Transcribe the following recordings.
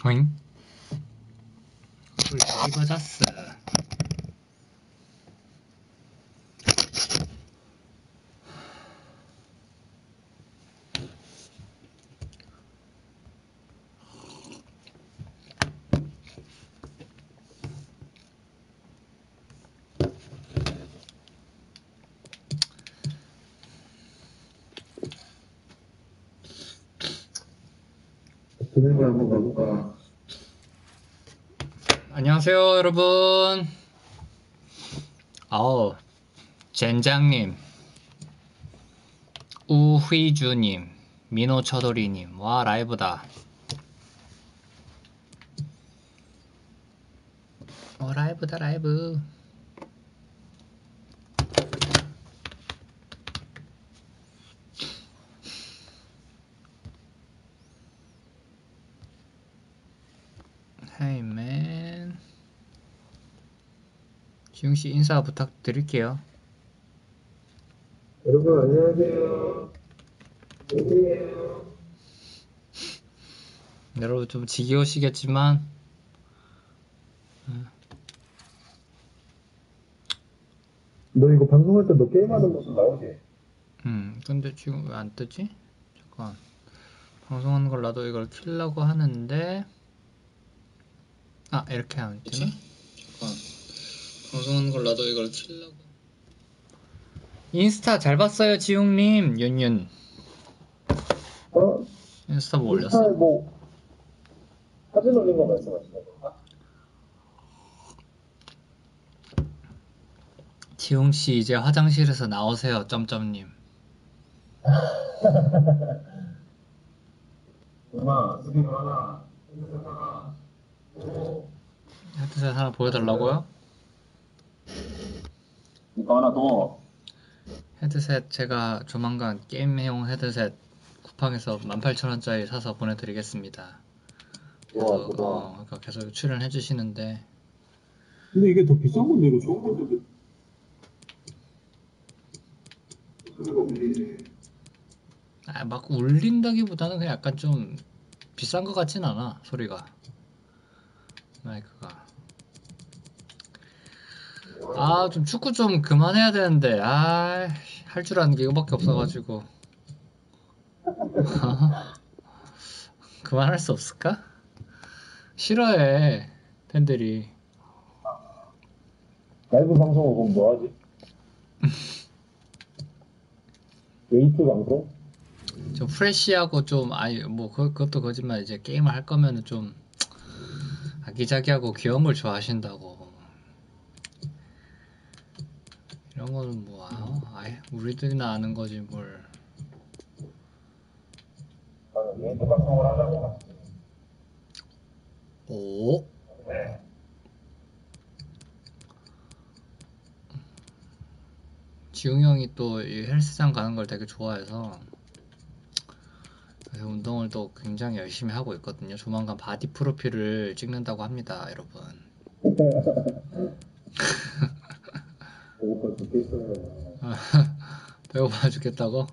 어잉? 불 뒤집어졌어. 진행을 한번 가볼까? 안녕하세요, 여러분. 아우, 젠장님, 우휘주님, 민호처돌이님, 와, 라이브다. 라이브다, 라이브. Hey, man. 지웅씨 인사 부탁드릴게요. 여러분, 안녕하세요. 안녕하세요. 여러분 좀 지겨우시겠지만, 너 이거 방송할 때 너 게임하는 모습 나오지? 근데 지금 왜 안 뜨지? 잠깐. 방송하는 걸 나도 이걸 켜려고 하는데, 이렇게 하면 되나? 잠깐. 방송하는 걸 나도 이걸 켜려고. 인스타 잘 봤어요, 지웅님. 윤윤. 인스타 뭐 올렸어? 뭐, 사진 올린 거 말씀하시는 건가? 지웅씨 이제 화장실에서 나오세요, 점점님. 엄마, 수빈 하나. 헤드셋 하나 보여달라고요? 이거 하나 더. 헤드셋 제가 조만간 게임용 헤드셋 쿠팡에서 18,000원짜리 사서 보내드리겠습니다. 좋아. 그러니까 계속 출연해 주시는데. 근데 이게 더 비싼 건데, 이거 좋은 건데. 막 울린다기보다는 그냥 약간 좀 비싼 것 같진 않아, 소리가. 마이크가. 좀 축구 좀 그만해야 되는데, 할 줄 아는 게 이거밖에 없어가지고. 그만할 수 없을까? 싫어해, 팬들이. 라이브 방송은 그럼 뭐 하지? 웨이트 방송? 좀 프레쉬하고 좀, 그것도 거짓말, 이제 게임을 할 거면은 좀, 아기자기하고 귀여운 걸 좋아하신다고. 이런 거는 뭐, 우리들이나 아는 거지, 뭘. 웨이트 방송을 하자고. 오? 지웅이 형이 또 이 헬스장 가는 걸 되게 좋아해서 그래서 운동을 또 굉장히 열심히 하고 있거든요. 조만간 바디 프로필을 찍는다고 합니다, 여러분. 배고파 죽겠어요. 배고파 죽겠다고?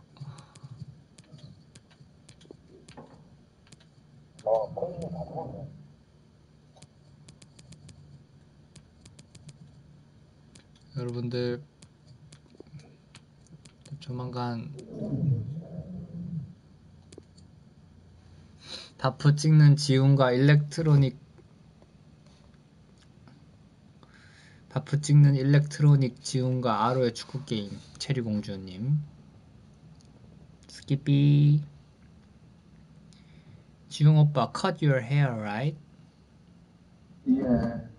콩이 다 먹었네. 여러분들 조만간 바프 찍는 지훈과 일렉트로닉 지훈과 아로의 축구게임 체리공주님 스키피 지훈 오빠 cut your hair right? 예.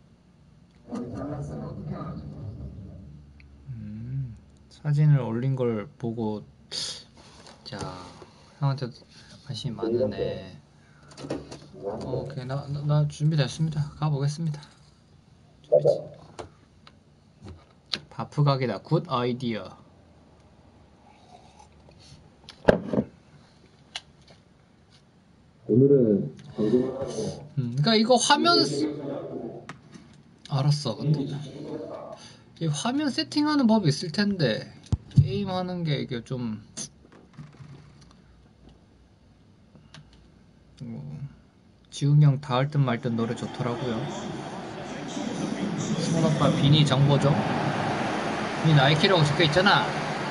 사진을 올린 걸 보고 자 형한테 관심이 많으네. 오케이 나 준비됐습니다. 가보겠습니다. 바프 각이다. 굿 아이디어. 오늘은 방송을 하고. 그러니까 이거 화면 알았어. 근데 이 화면 세팅하는 법이 있을 텐데 게임하는 게 이게 좀 지웅형 닿을 듯 말 듯 노래 좋더라고요. 승훈 오빠 비니 정보 좀. 이 나이키라고 적혀 있잖아.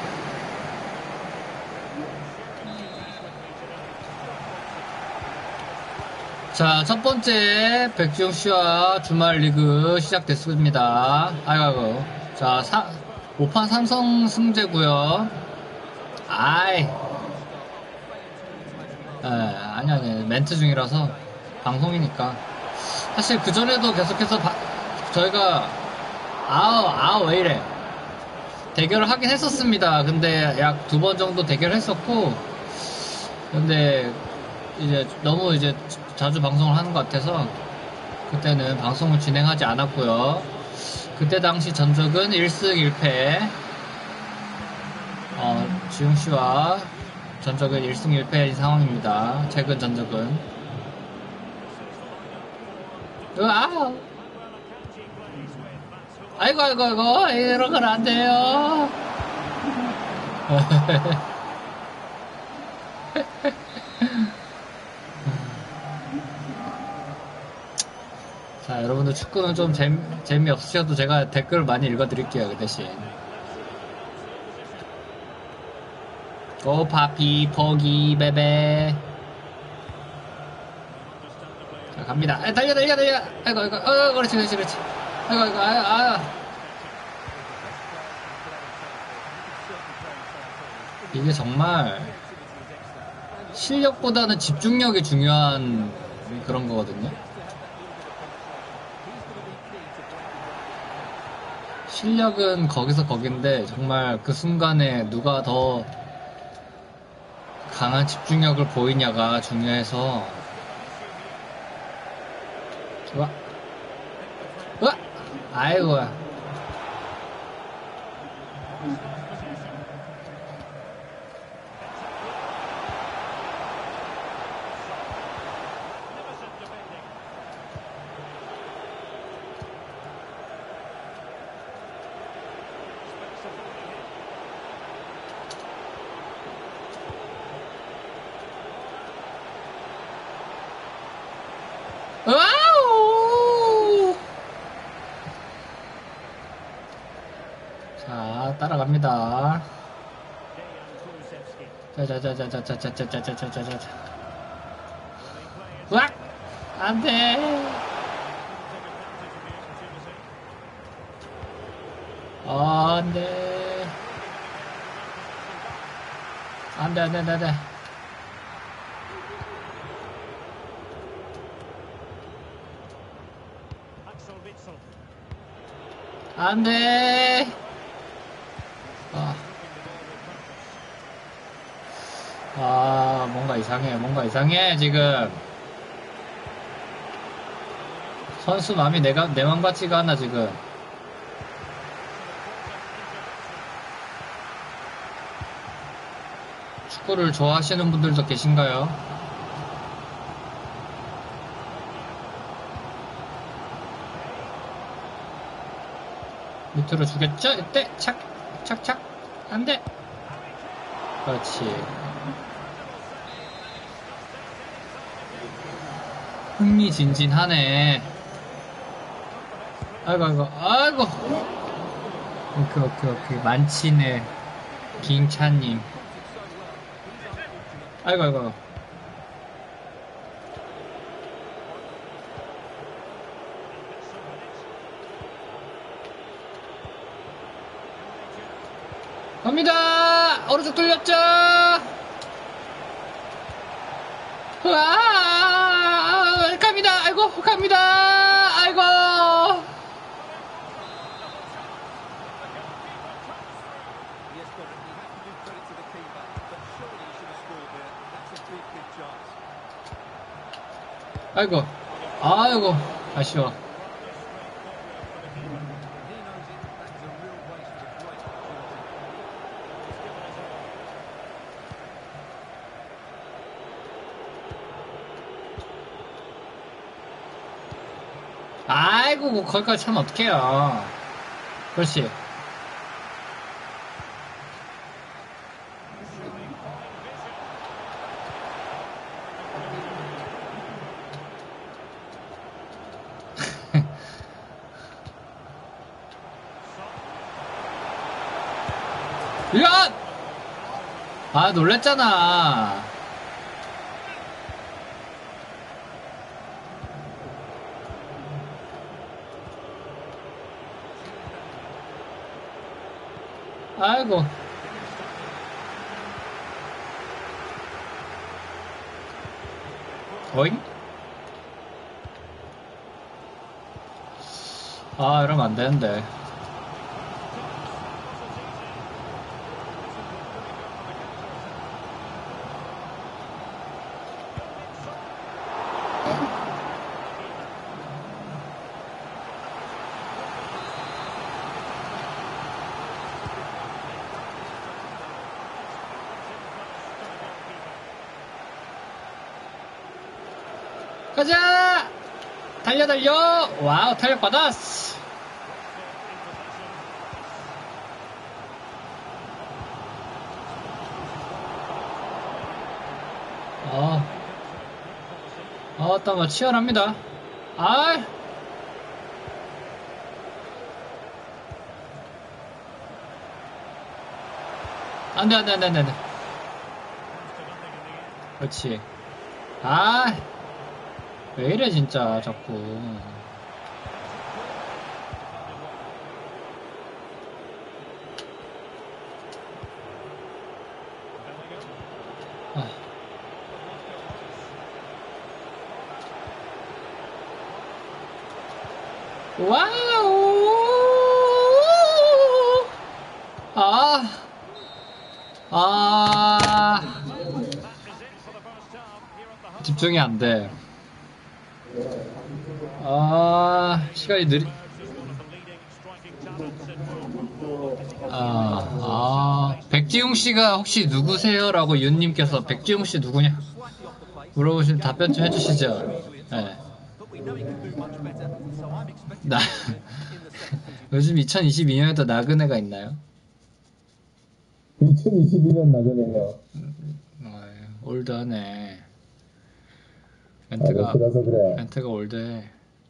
자, 첫 번째 백지용 씨와 주말 리그 시작됐습니다. 아이고. 자, 5판 3성 승제고요. 아이. 아니 멘트 중이라서 방송이니까. 사실 그 전에도 계속해서 저희가 왜 이래 대결을 하긴 했었습니다. 근데 약 2번 정도 대결을 했었고, 근데 이제 너무 이제 자주 방송을 하는 것 같아서 그때는 방송을 진행하지 않았고요. 그때 당시 전적은 1승 1패. 지웅씨와 전적은 1승 1패인 상황입니다. 최근 전적은. 아이고, 이런 건 안 돼요. 자, 여러분들 축구는 좀 재미없으셔도 제가 댓글 많이 읽어드릴게요, 그 대신. 오, 파피, 포기, 베베. 자, 갑니다. 달려. 아이고, 그렇지. 아이고, 이게 정말 실력보다는 집중력이 중요한 그런 거거든요. 실력은 거기서 거긴데 정말 그 순간에 누가 더 강한 집중력을 보이냐가 중요해서. 좋아. 아이고야. 와우! 자, 따라갑니다. 자자자자자자자자자자자자. 으악! 안 돼! 안 돼! 안 돼. 안 돼! 뭔가 이상해, 지금. 선수 마음이 내 맘 같지가 않아, 지금. 축구를 좋아하시는 분들도 계신가요? 밑으로 주겠죠? 이때 착 안돼. 그렇지. 흥미진진하네. 아이고. 오케이. 만치네. 김찬님. 아이고. 갑니다! 오른쪽 돌렸죠! 갑니다! 아이고! 아이고, 아쉬워. 아이고, 거기까지 차면 어떡해요. 그렇지. 야! 아, 놀랬잖아. 아이고. 어잉? 아, 이러면 안 되는데. 가자! 달려, 달려! 와우, 탄력 받았어! 뭐 치열합니다. 아, 안 돼, 안 돼, 안 돼, 안 돼, 안 돼. 그렇지. 아, 왜 이래, 진짜, 자꾸. 아. 와우! 집중이 안 돼. 시간이 백지웅 씨가 혹시 누구세요? 라고 윤님께서 백지웅 씨 누구냐? 물어보시면 답변 좀 해주시죠. 네. 요즘 2022년에도 나그네가 있나요? 2022년 나그네요. 올드하네. 멘트가 올드해.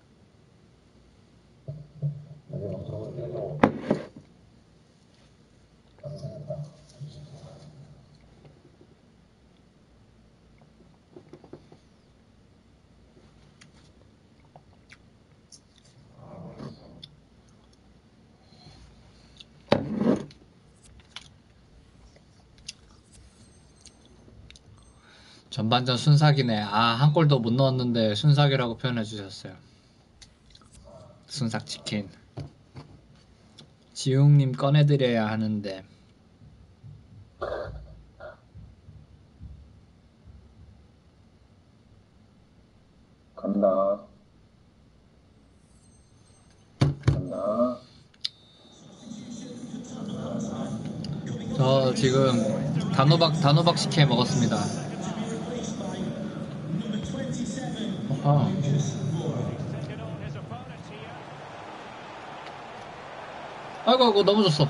전반전 순삭이네. 한 골도 못 넣었는데 순삭이라고 표현해 주셨어요. 순삭 치킨. 지웅님 꺼내드려야 하는데. 간다. 저 지금 단호박 식혜 먹었습니다. 아이고 넘어졌어.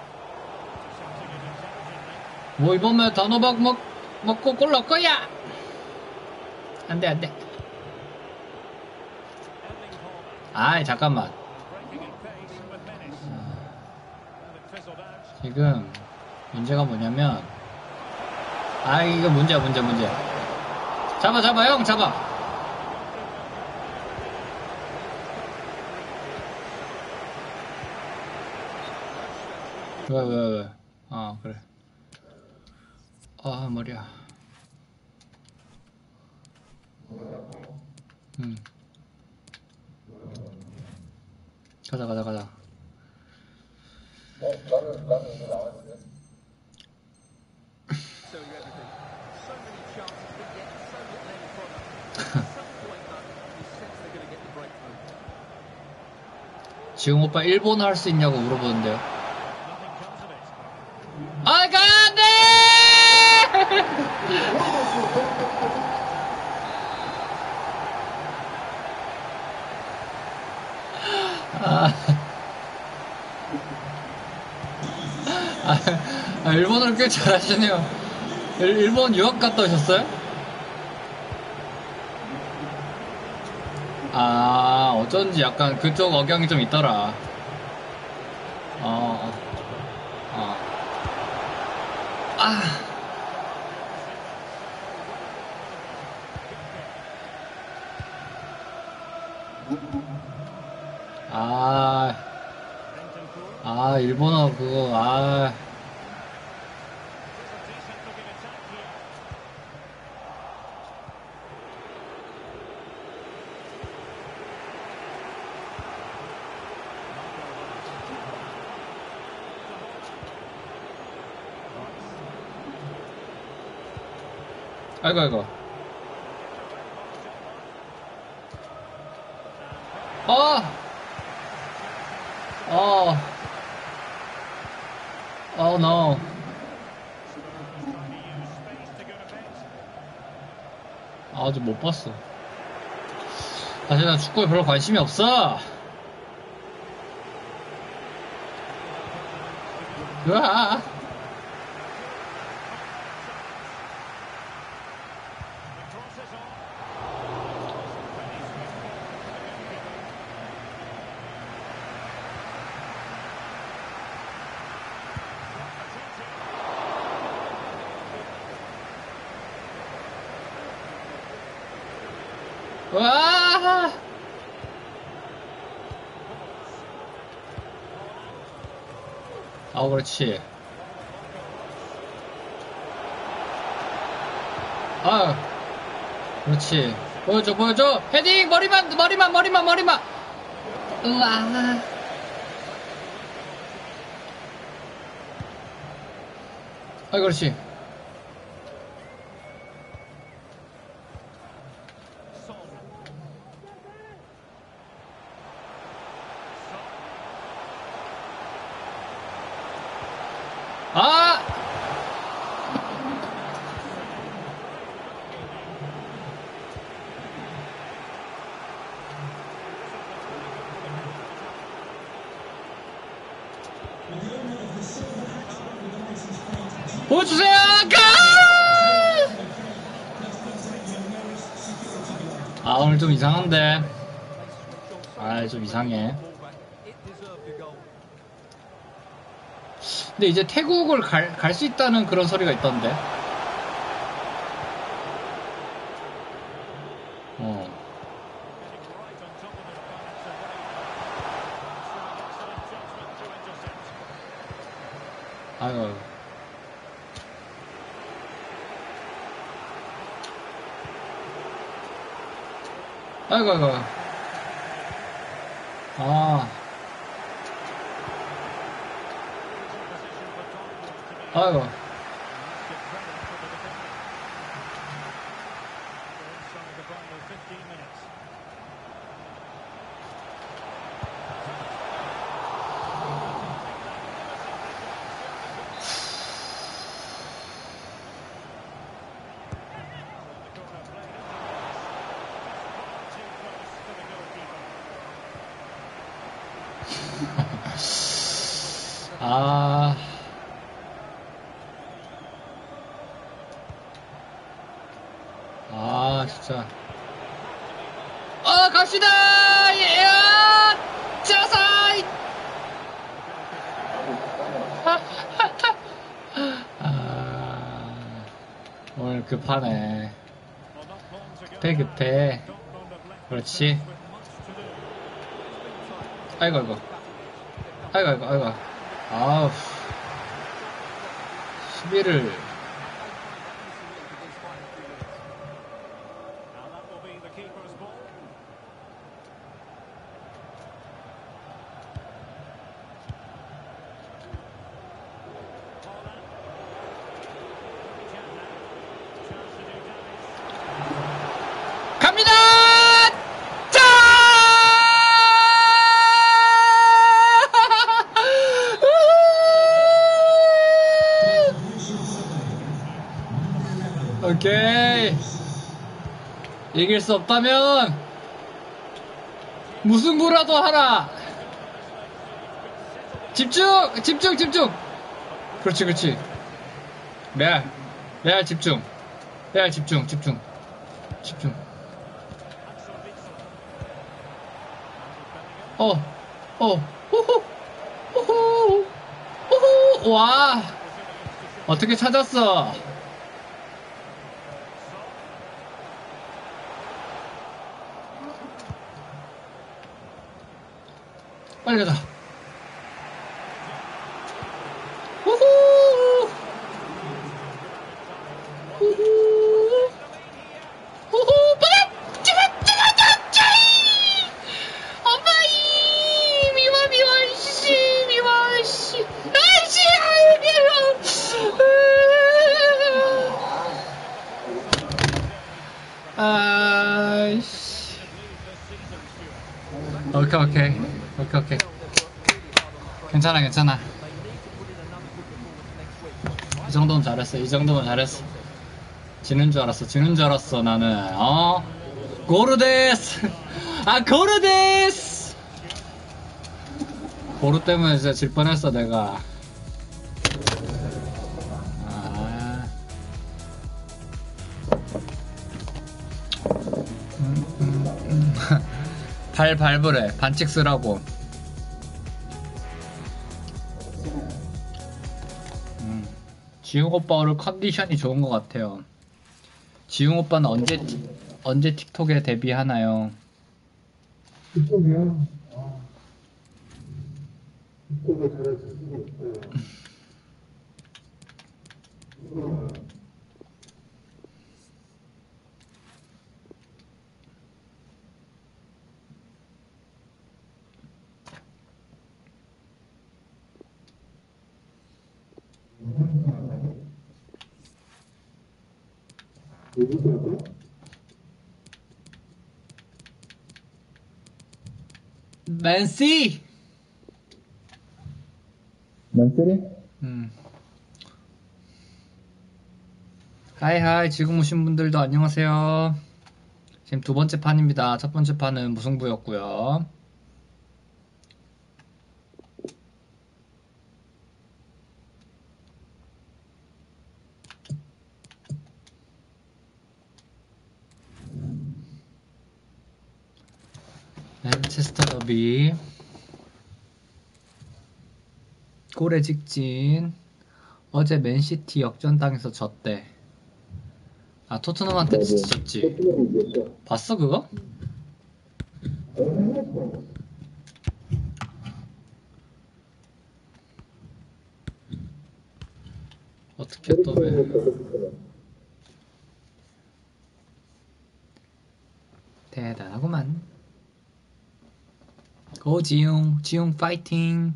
뭐 이번에 단호박 먹고 골 넣을 거야. 안돼. 아이 잠깐만. 지금 문제가 뭐냐면 이거 문제야. 잡아 형 잡아. 왜? 그래. 머리야. 가자. 나는 이제 나왔는데. 지웅 오빠 일본어 할 수 있냐고 물어보는데요. 안돼! 일본어를 꽤 잘하시네요. 일본 유학 갔다 오셨어요? 어쩐지 약간 그쪽 억양이 좀 있더라. 일본어 그거, 아이고. Oh no. 아직 못 봤어. 사실 난 축구에 별로 관심이 없어. 으아. 와! 그렇지. 그렇지. 보여줘. 헤딩! 머리만! 으아. 그렇지. 보여주세요! 오늘 좀 이상한데. 좀 이상해. 근데 이제 태국을 갈 수 있다는 그런 소리가 있던데. 아이고. 아이고. 진짜. 갑시다! 예! 자사이! 오늘 급하네. 급해. 그렇지. 아이고. 아우. 수비를. 오케이. 이길 수 없다면 무승부라도 하라. 집중. 그렇지. 레알 집중. 호호. 와. 어떻게 찾았어? 빨리 가자. 후후! 후후! 후후! 빠닥! 엄마이! 미워, 씨! 미워, 씨! 아이씨! 아이, 미워! 아이씨. 오케이. 괜찮아. 이 정도면 잘했어. 지는 줄 알았어, 나는. 고르데스! 고르데스! 고르 때문에 진짜 질 뻔했어, 내가. 발 밟으래. 반칙 쓰라고. 지웅 오빠 오늘 컨디션이 좋은 것 같아요. 지웅 오빠는 언제 틱톡에 데뷔하나요? 틱톡이야. 틱톡을 잘할 수 있어요. 맨시! 만쓰리? 하이 지금 오신 분들도 안녕하세요. 지금 두 번째 판입니다. 첫 번째 판은 무승부였고요. 맨체스터 더비 골에 직진. 어제 맨시티 역전당해서 졌대. 토트넘한테 졌지. 봤어 그거? 어떻게 또 왜? 대단하구만. 고 지용 파이팅.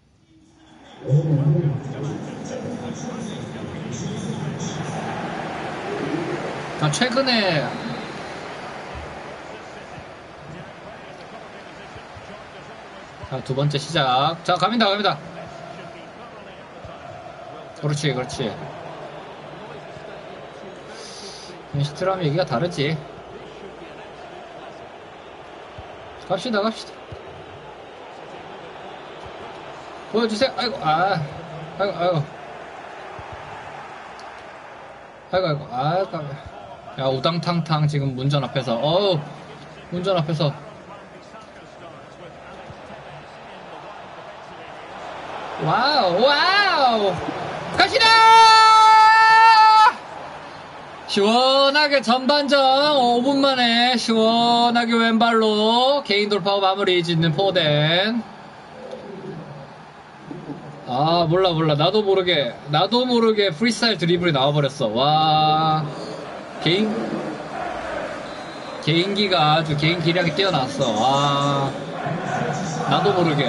최근에 두 번째 시작. 자, 갑니다. 그렇지. 맨시티라면 얘기가 다르지. 갑시다. 보여주세요. 아이고. 야, 우당탕탕 지금 문전 앞에서. 문전 앞에서. 와우. 갑시다! 시원하게 전반전 5분 만에 시원하게 왼발로 개인 돌파 마무리 짓는 포덴. 몰라. 나도 모르게 프리스타일 드리블이 나와버렸어. 와. 개인기가 아주 개인 기량이 뛰어났어. 와. 나도 모르게.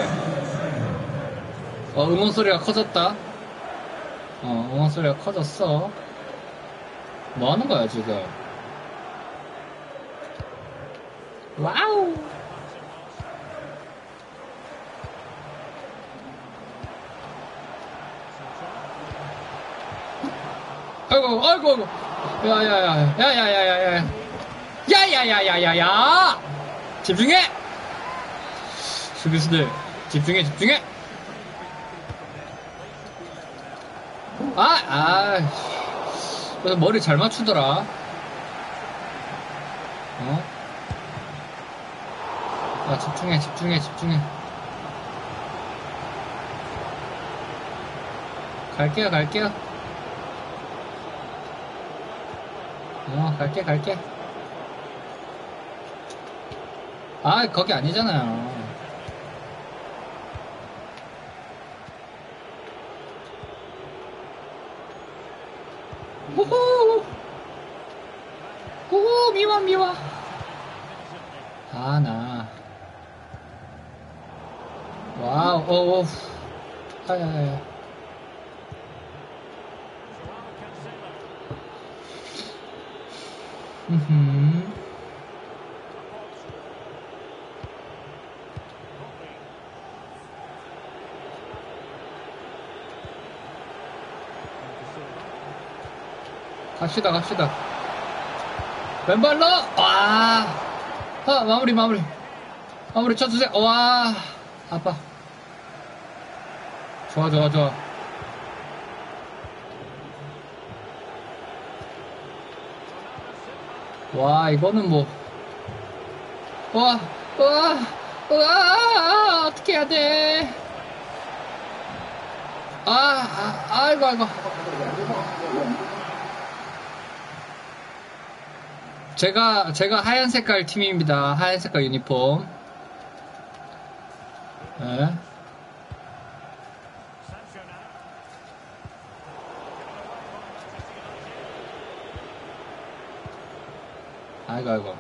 응원 소리가 커졌다. 응원 소리가 커졌어. 뭐 하는 거야, 지금? 와우! 아이고. 야야야야야! 집중해! 수비수들, 집중해! 그래서 머리 잘 맞추더라. 집중해. 갈게요. 갈게. 아, 거기 아니잖아요. 호호! 호호, 미워. 아, 나. 와우, 오. 아야야야. 갑시다. 왼발로! 와! 마무리 쳐주세요. 와! 아파. 좋아. 와, 이거는 뭐. 와! 어떻게 해야 돼? 아이고. 제가 하얀 색깔 팀입니다. 하얀 색깔 유니폼. 네. 아이고.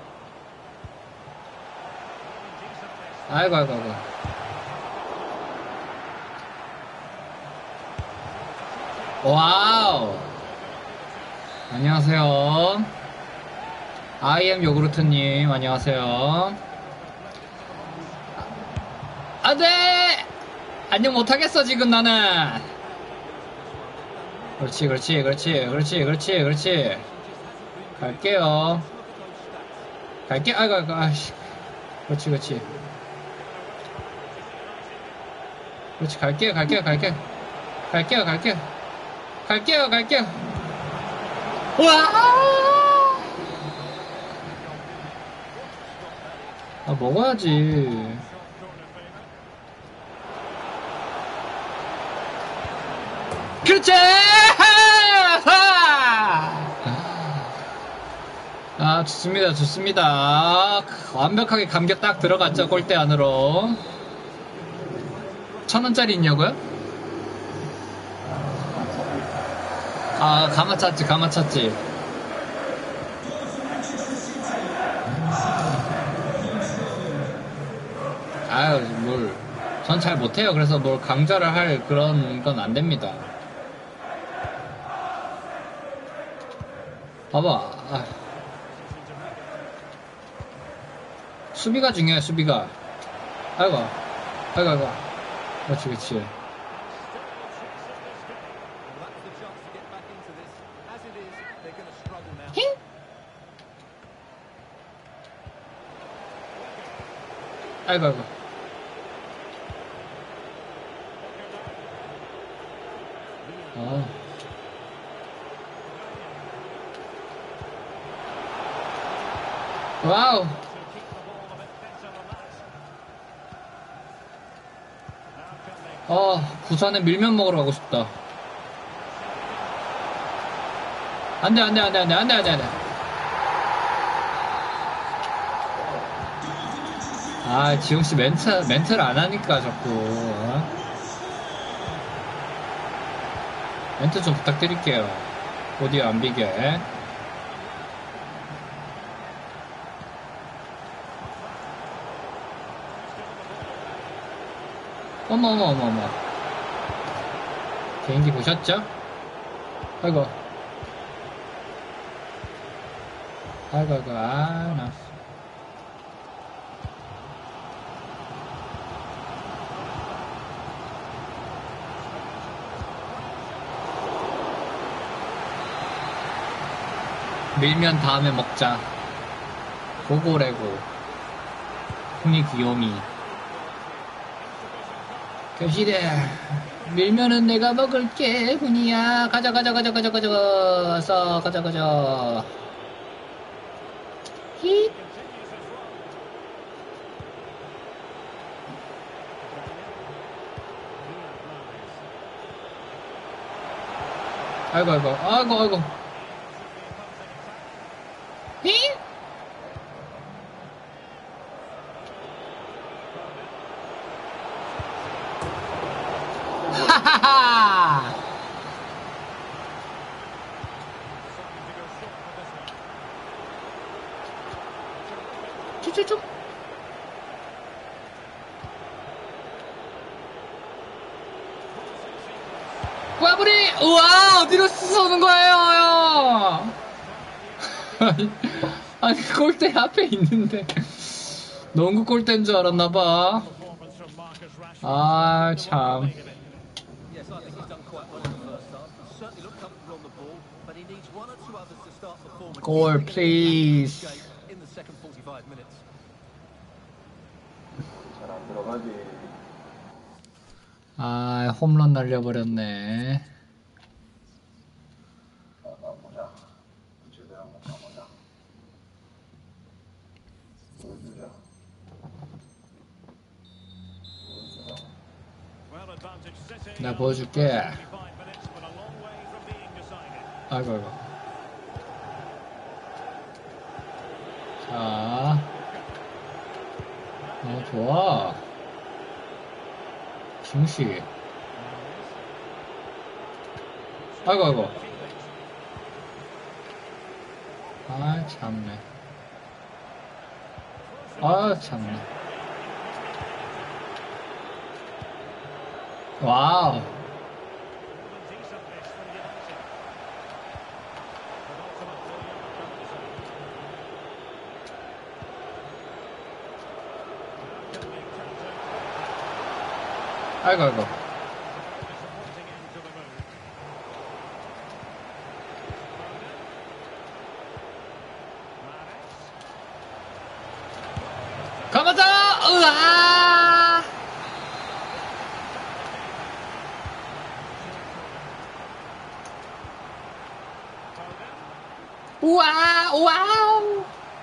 와우. 안녕하세요. IM 요구르트님, 안녕하세요. 네! 안녕 못하겠어, 지금 나는. 그렇지. 갈게요. 아이고, 아이씨. 그렇지. 그렇지, 갈게요. 와! 먹어야지. 그렇지! 좋습니다. 완벽하게 감겨 딱 들어갔죠, 골대 안으로. 1,000원짜리 있냐고요? 가마 찾지. 전 잘 못해요. 그래서 뭘 강좌를 할 그런 건 안 됩니다. 봐봐. 수비가 중요해, 수비가. 아이고. 그렇지. 힝? 아이고. 와우. 부산에 밀면 먹으러 가고 싶다. 안 돼. 지용씨 멘트를 안 하니까 자꾸. 멘트 좀 부탁드릴게요. 오디오 안 비게. 어머. 개인기 보셨죠? 아이고. 나. 밀면 다음에 먹자. 고고래고. 흥이 귀요미. 교실에 밀면은 내가 먹을게. 훈이야. 가자. 가자. 히. 아이고. 쭉쭉쭉. 꽈부리! 우와! 어디로 쏘는 거예요, 형! 아니, 골대 앞에 있는데. 농구 골대인 줄 알았나봐. 아, 참. 골, 플리즈. 잘 안 들어가지. 아, 홈런 날려버렸네. 가보자. 제대로 한번 가보자. 보여주자. 내가 보여줄게. 아이고, 아이고. 자. 좋아. 중시. 아이고, 아이고. 아, 참네. 아, 참네. 와우. 아이고, 아이고. 가보자! 으아! 우와! 와우!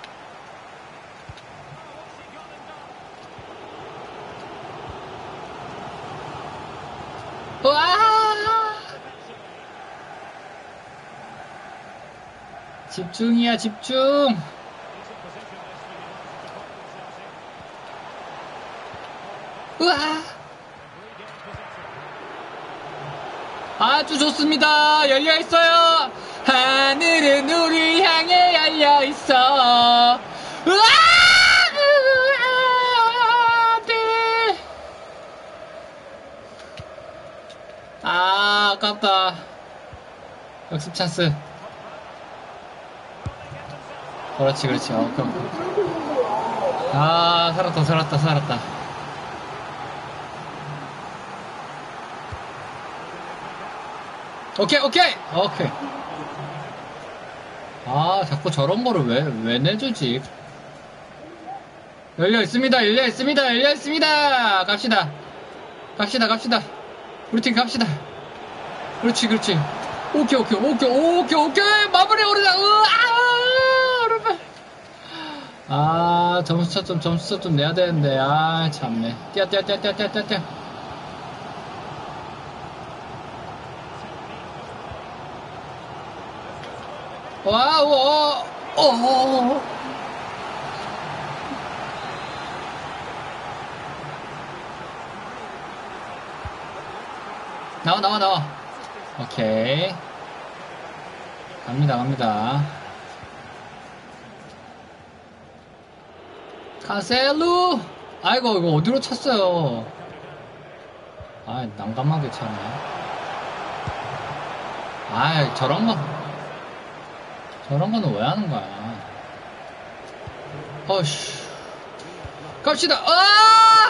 우와! 집중이야, 집중! 우와! 아주 좋습니다. 열려 있어요. 하늘은 우리 향해 열려 있어. 우와! 네. 아, 아깝다. 역습 찬스. 그렇지, 그렇지. 오케이, 오케이. 아, 살았다, 살았다, 살았다. 오케이, 오케이! 오케이. 아, 자꾸 저런 거를 왜 내주지? 열려 있습니다, 열려 있습니다, 열려 있습니다! 갑시다. 갑시다, 갑시다. 우리 팀 갑시다. 그렇지, 그렇지. 오케이, 오케이, 오케이, 오케이, 오케이! 마무리 오르자! 으아! 오르발! 아, 점수차 좀 내야 되는데. 아, 참네. 뛰어, 뛰어, 뛰어, 뛰어, 뛰어, 뛰어, 뛰어. 와우, 나와, 나와, 나와. 오케이. 갑니다, 갑니다. 카셀루! 아이고, 이거 어디로 찼어요? 아, 난감하게 찼네. 아, 저런 거는 왜 하는 거야? 어씨. 갑시다! 아!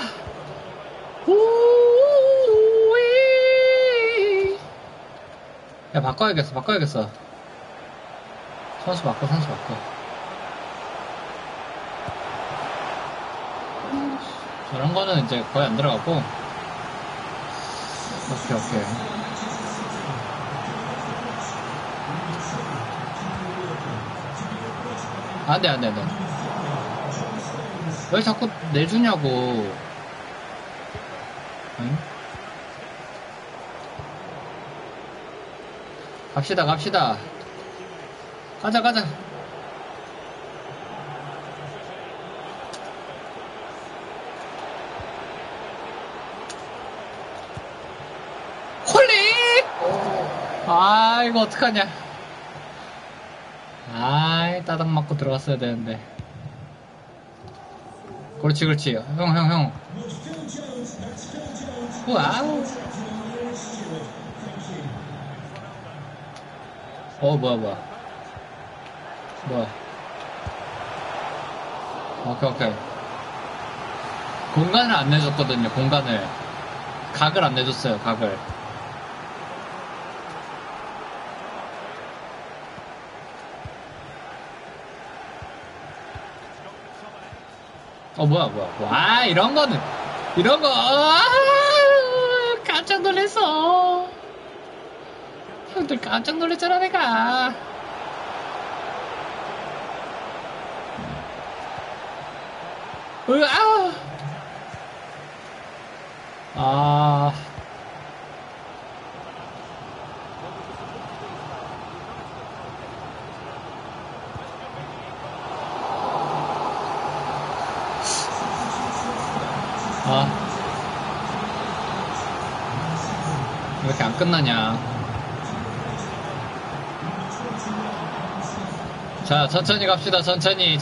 우이! 야, 바꿔야겠어. 선수 바꿔. 저런 거는 이제 거의 안 들어가고. 오케이. 안 돼. 왜 자꾸 내주냐고. 응? 갑시다. 가자. 홀리! 아, 이거 어떡하냐. 아이, 따닥 맞고 들어갔어야 되는데. 그렇지, 그렇지. 형. 와우. 뭐야. 오케이. 공간을 안 내줬거든요, 공간을. 각을 안 내줬어요, 각을. 뭐야. 이런 거, 깜짝 놀랐어. 형들 깜짝 놀랐잖아, 내가. 아. 왜 이렇게 안 끝나냐. 자, 천천히 갑시다, 천천히.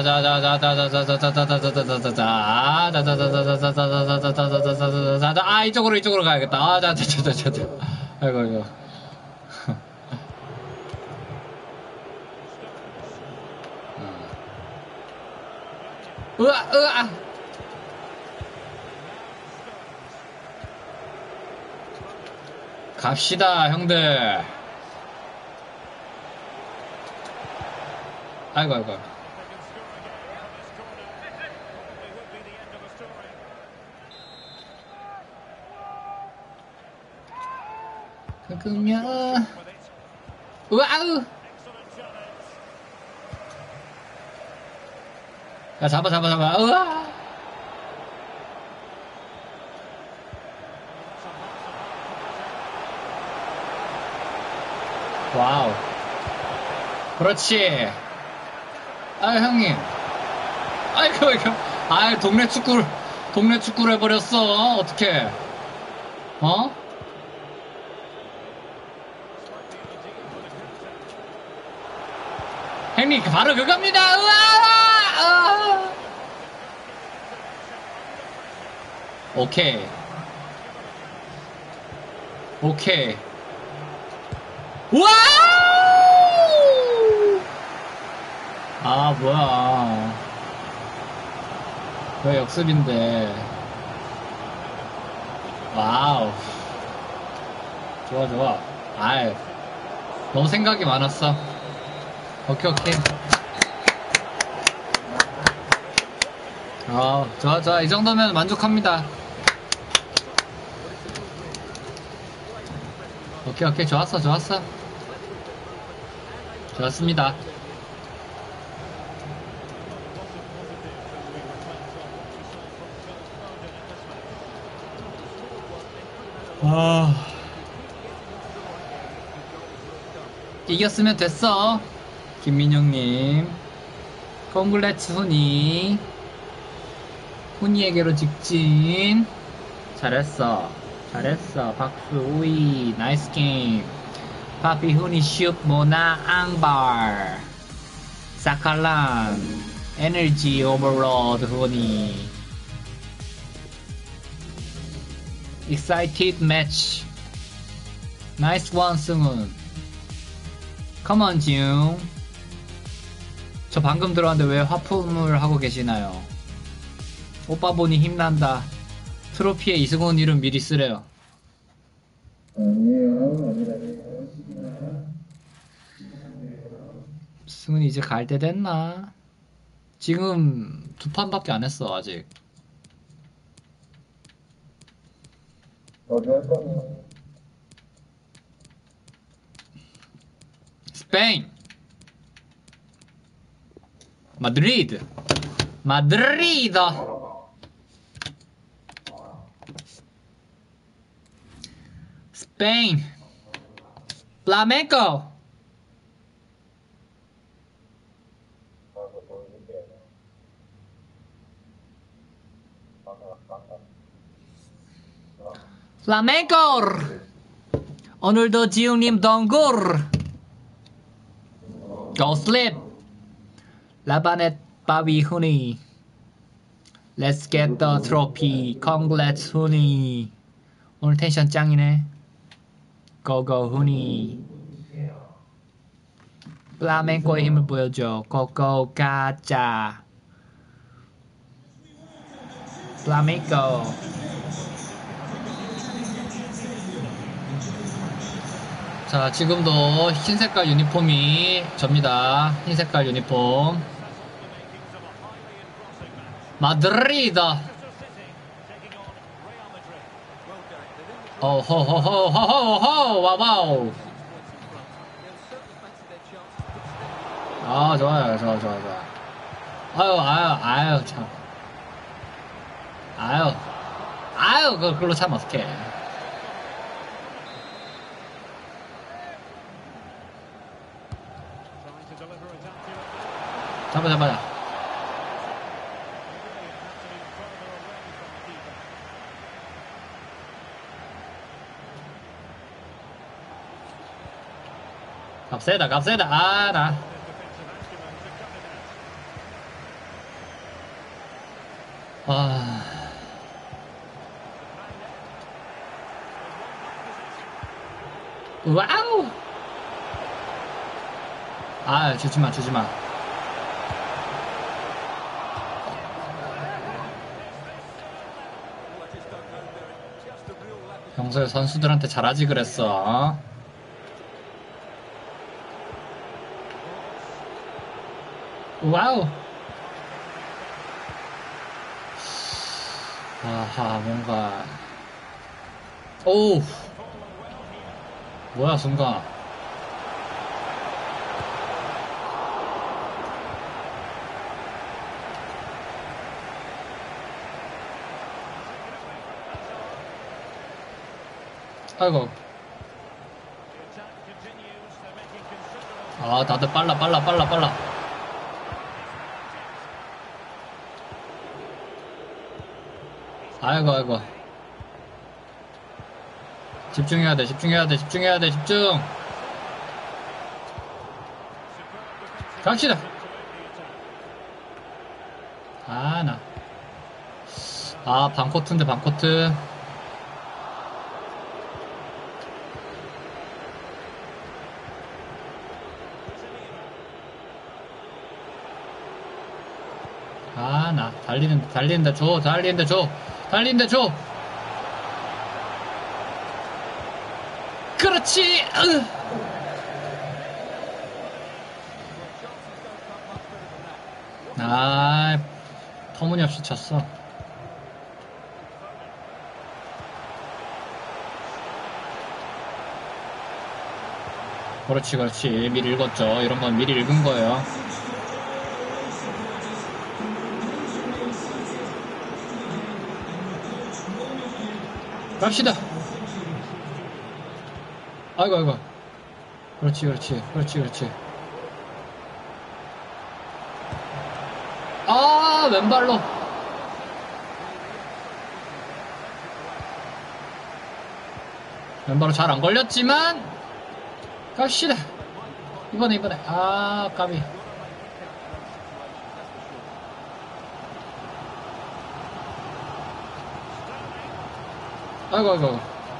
이쪽으로 가야겠다. 아이고. 으아. 갑시다, 형들. 아이고. 그러면 으아우. 야, 잡아. 으아. 와우. 그렇지. 형님. 아이고. 동네 축구를 해버렸어. 어떡해. 형님, 바로 그겁니다. 으아! 오케이. 와우! 뭐야. 왜 역습인데. 와우. 좋아. 너무 생각이 많았어. 오케이. 좋아. 이 정도면 만족합니다. 오케이. 좋았어. 좋았습니다. 이겼으면 됐어. 김민영님. 콩글레츠 훈이에게로 직진. 잘했어. 박수. 우이. 나이스 게임. 파피 훈이 슛 모나 앙발. 사칼란. 에너지 오버로드 훈이. Excited match. Nice one, 승훈. Come on, 지웅. 저 방금 들어왔는데 왜 화품을 하고 계시나요? 오빠 보니 힘난다. 트로피에 이승훈 이름 미리 쓰래요. 아니에요. 승훈이 이제 갈 때 됐나? 지금 2판밖에 안 했어, 아직. 어디 할 거냐? 스페인. 마드리드. 스페인. 플라멩코. 플라멩코. 오늘도 지웅님 덩굴. Go sleep. 라바넷 바비 훈이. Let's get the trophy. Congrats, 훈이. 오늘 텐션 짱이네. Go, go, 훈이. 플라멩코의 힘을 보여줘. Go, go, 가자. 플라멩코. 자, 지금도 흰색깔 유니폼이 접니다. 흰색깔 유니폼. 마드리드. 호호호호호호호 와와우. 아, 좋아요. 좋아, 좋아, 좋아. 아유, 참. 그걸로 참 어떡해. 잡아. 값세다. 아, 나. 와우! 아, 주지마. 평소에 선수들한테 잘하지 그랬어. 와우! 아하, 뭔가. 오! 뭐야, 순간. 아이고. 아, 다들 빨라. 아이고. 집중해야 돼, 집중. 갑시다. 반코트인데, 반코트. 달리는데 줘. 그렇지. 터무니없이 쳤어. 그렇지. 미리 읽었죠. 이런 건 미리 읽은 거예요. 갑시다. 아이고. 그렇지. 아, 왼발로. 왼발로 잘 안 걸렸지만, 갑시다. 이번에. 까비. 아이고.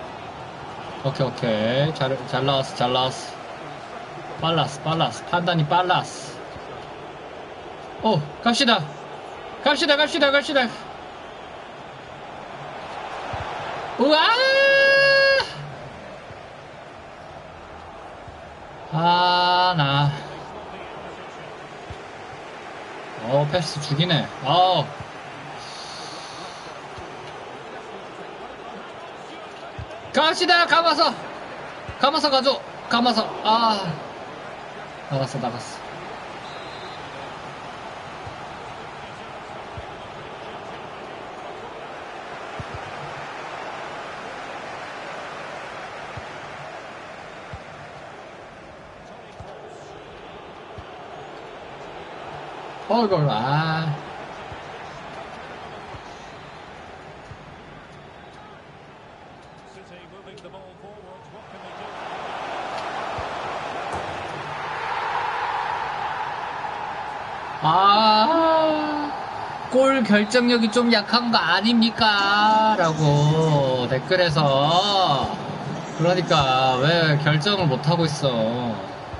오케이. 잘 나왔어. 빨랐어. 판단이 빨랐어. 오, 갑시다. 우와! 패스 죽이네. 갑시다. 감아서 가줘. 나갔어. 이걸 골 결정력이 좀 약한 거 아닙니까? 라고 댓글에서. 그러니까 왜 결정을 못하고 있어.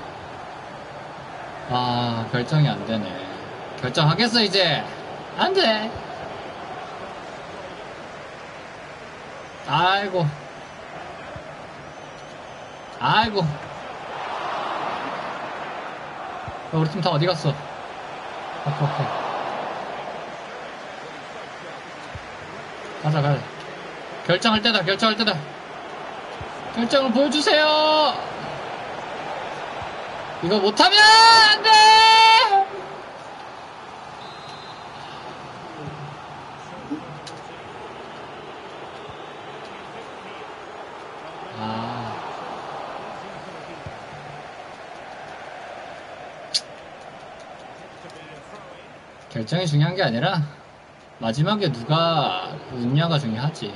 아, 결정이 안 되네. 결정하겠어 이제. 안 돼. 아이고. 아이고. 우리 팀 다 어디 갔어? 오케이. 가자. 결정할 때다. 결정을 보여주세요. 이거 못하면 안 돼. 결정이 중요한 게 아니라 마지막에 누가 웃냐가 중요하지.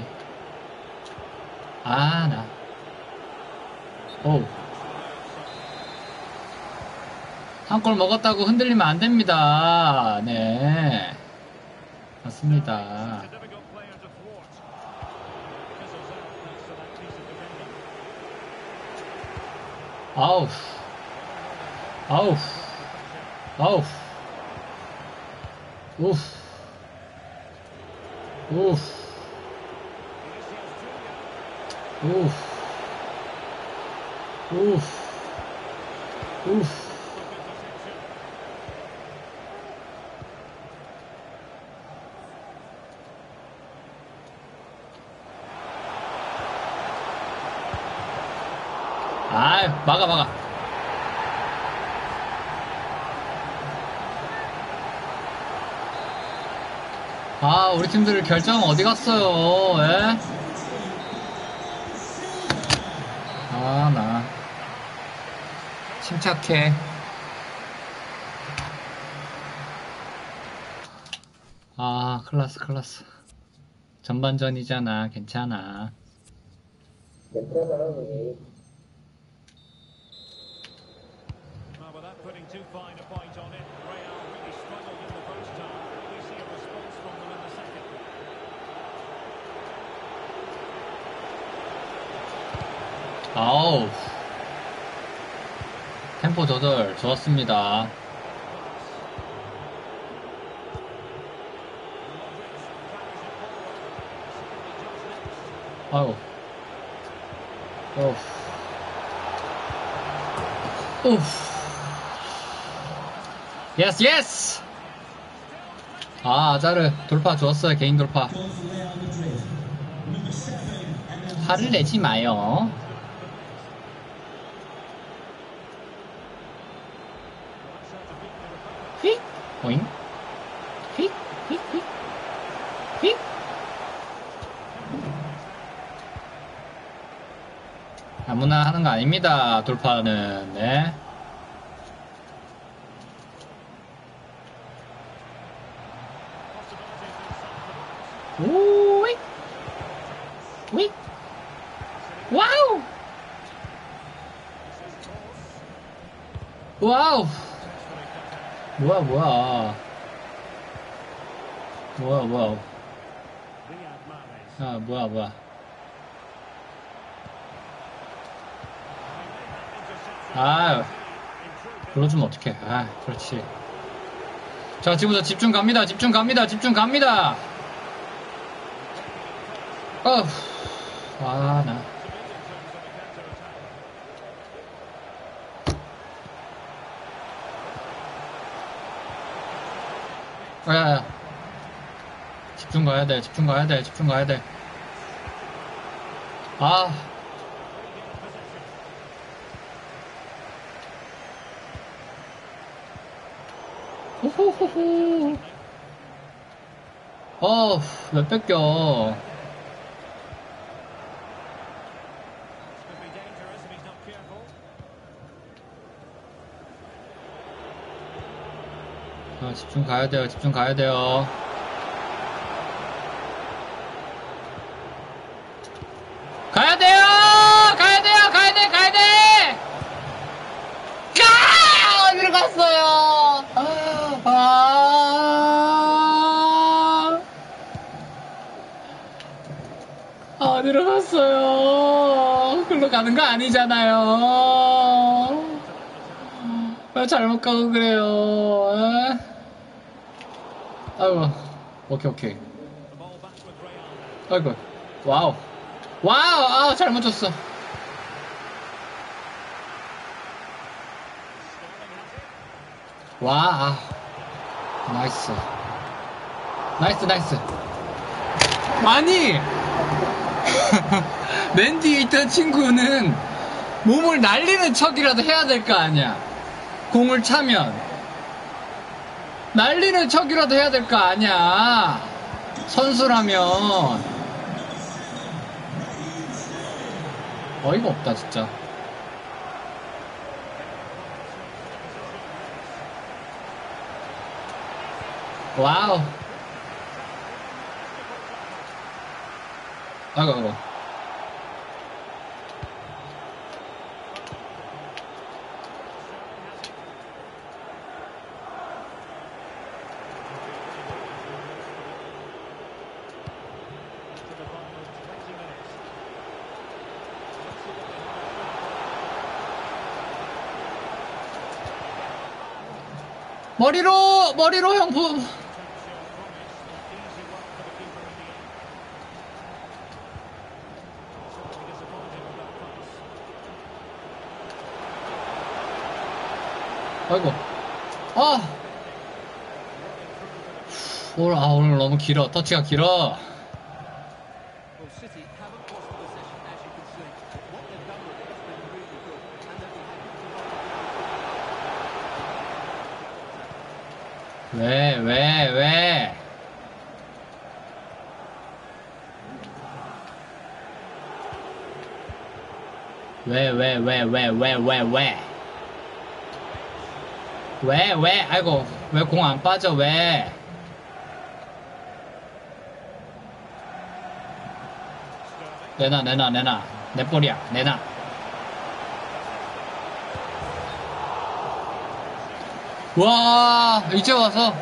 한 골 먹었다고 흔들리면 안 됩니다. 네, 맞습니다. 아우. 막아. 우리 팀들 결정 어디 갔어요? 에? 나 침착해. 클라스. 전반전이잖아. 괜찮아. 아우, 템포 조절 좋았습니다. 아유, 예스. 아자르 돌파 좋았어요. 개인 돌파. 화를 내지 마요. 휙 오잉 휙 아무나 하는 거 아닙니다. 돌파는. 네. 오익 와우. 뭐야. 뭐야. 그러주면 어떡해. 그렇지. 자, 지금부터 집중 갑니다. 나. 야. 집중 가야 돼. 호호호호. 왜 뺏겨. 집중 가야 돼요. 가야 돼요! 어디로 갔어요? 가는 거 아니잖아요. 왜 잘못 가고 그래요? 에? 아이고, 오케이. 아이고, 와우. 아, 잘못 줬어. 와, 나이스. 아니! 맨 뒤에 있던 친구는 몸을 날리는 척이라도 해야 될 거 아니야. 공을 차면. 날리는 척이라도 해야 될 거 아니야. 선수라면. 어이가 없다, 진짜. 와우. 아이고. 머리로 형 아이고. 오늘 너무 길어. 터치가 길어. 왜? 아이고, 왜 공 안 빠져, 왜? 내놔. 내 볼이야, 내놔. 와, 이제 와서.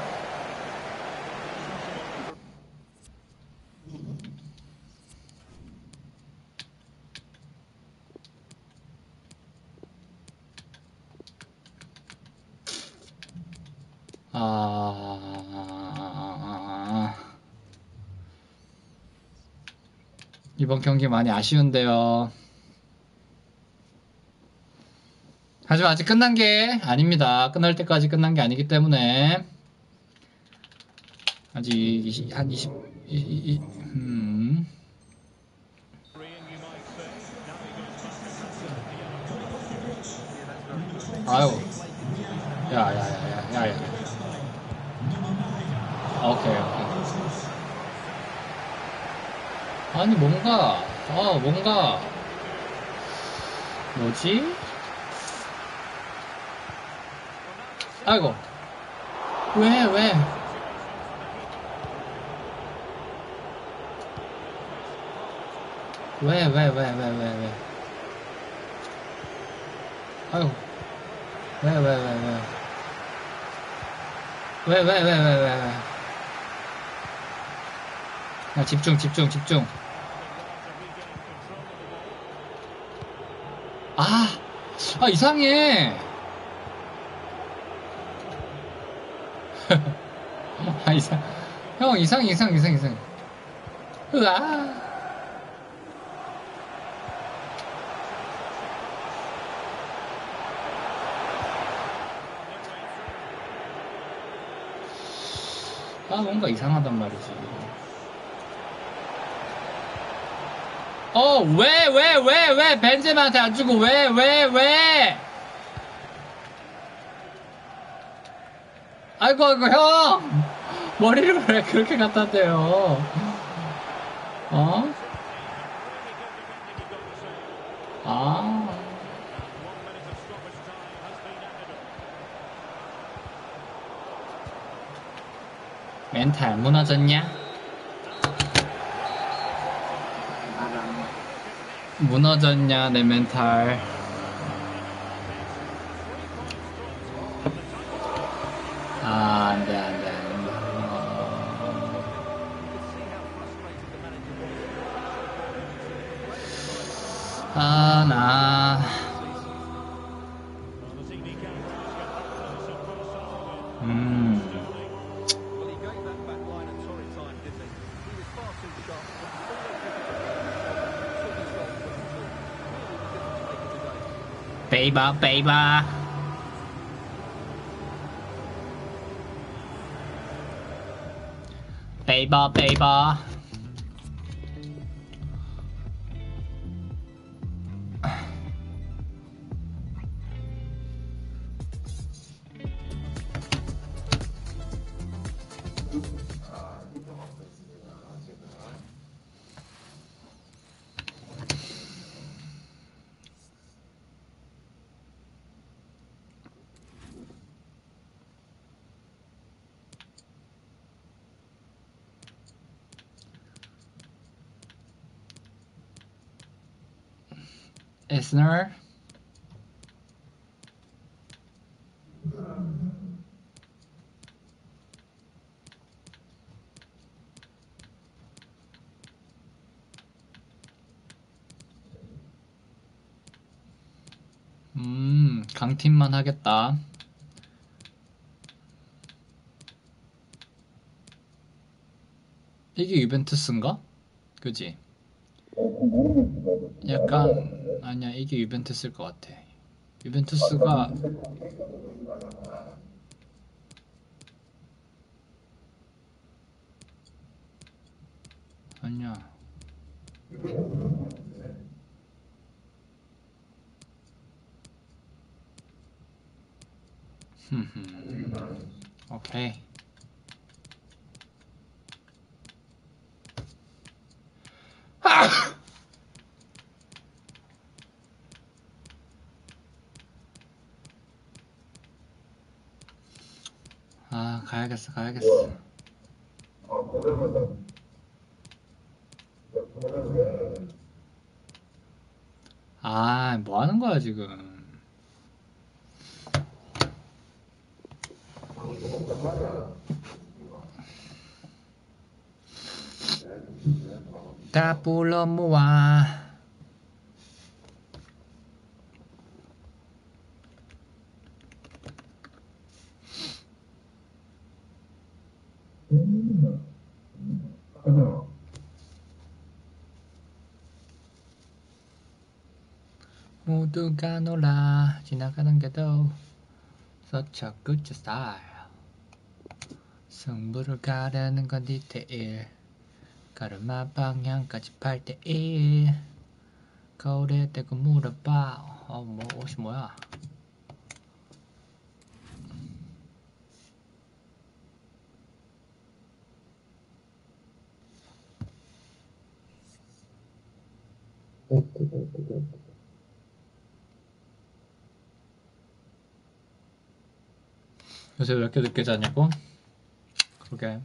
이번 경기 많이 아쉬운데요. 하지만 아직 끝난 게 아닙니다. 끝날 때까지 끝난 게 아니기 때문에 아직 한 20, 아유, 야. 오케이. 아니, 뭔가, 뭐지? 아이고. 왜? 아이고. 왜? 야, 집중. 이상해. 형, 이상해. 으아. 뭔가 이상하단 말이지. 왜? 벤제마한테 안 주고, 왜? 아이고, 형! 머리를 왜 그렇게 갖다 대요? 멘탈 무너졌냐? 무너졌냐, 내 멘탈. 안 돼. Well, he gave that back line a torrid time, didn't he? He was far too sharp. Took his goal first too. Really the difference maker today. 베이바. 에스너 강팀만 하겠다. 이게 유벤투스인가? 그지? 약간 아니야, 이게 유벤투스일 것 같아. 유벤투스가 아니야. 오케이. 아, 가야겠어. 아, 뭐 하는 거야, 지금. 다 불러 모아. 모두가 놀아 지나가는 게도 Such a good style. 승부를 가르는 건 디테일. 가르마 방향까지 8대1. 거울에 대고 물어봐. 뭐 옷이 뭐야? 요새 왜 이렇게 늦게 자냐고? 그러게.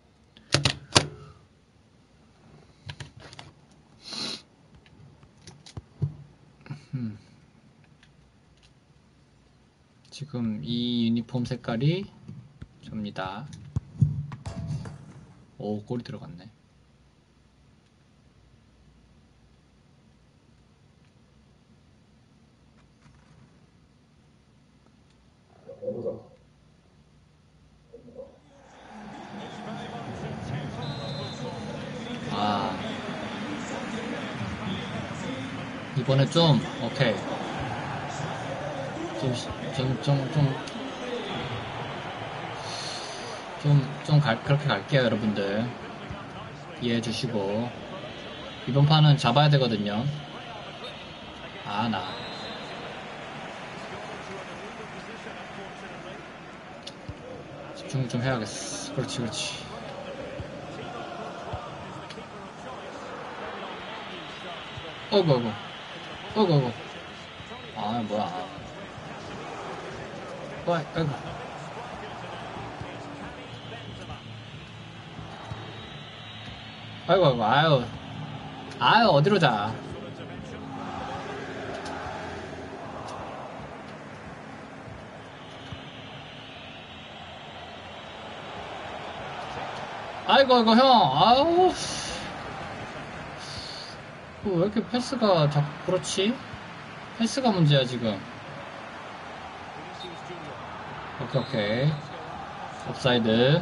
지금 이 유니폼 색깔이 접니다. 오, 골이 들어갔네. 아, 이번에 좀 오케이. 그렇게 갈게요, 여러분들. 이해해 주시고. 이번 판은 잡아야 되거든요. 아, 나. 집중 좀 해야겠어. 그렇지. 어구. 아, 뭐야. 아이고. 아유, 어디로 자. 아이고, 형. 아우. 왜 이렇게 패스가 자꾸 그렇지? 패스가 문제야, 지금. 오케이. 옵사이드. I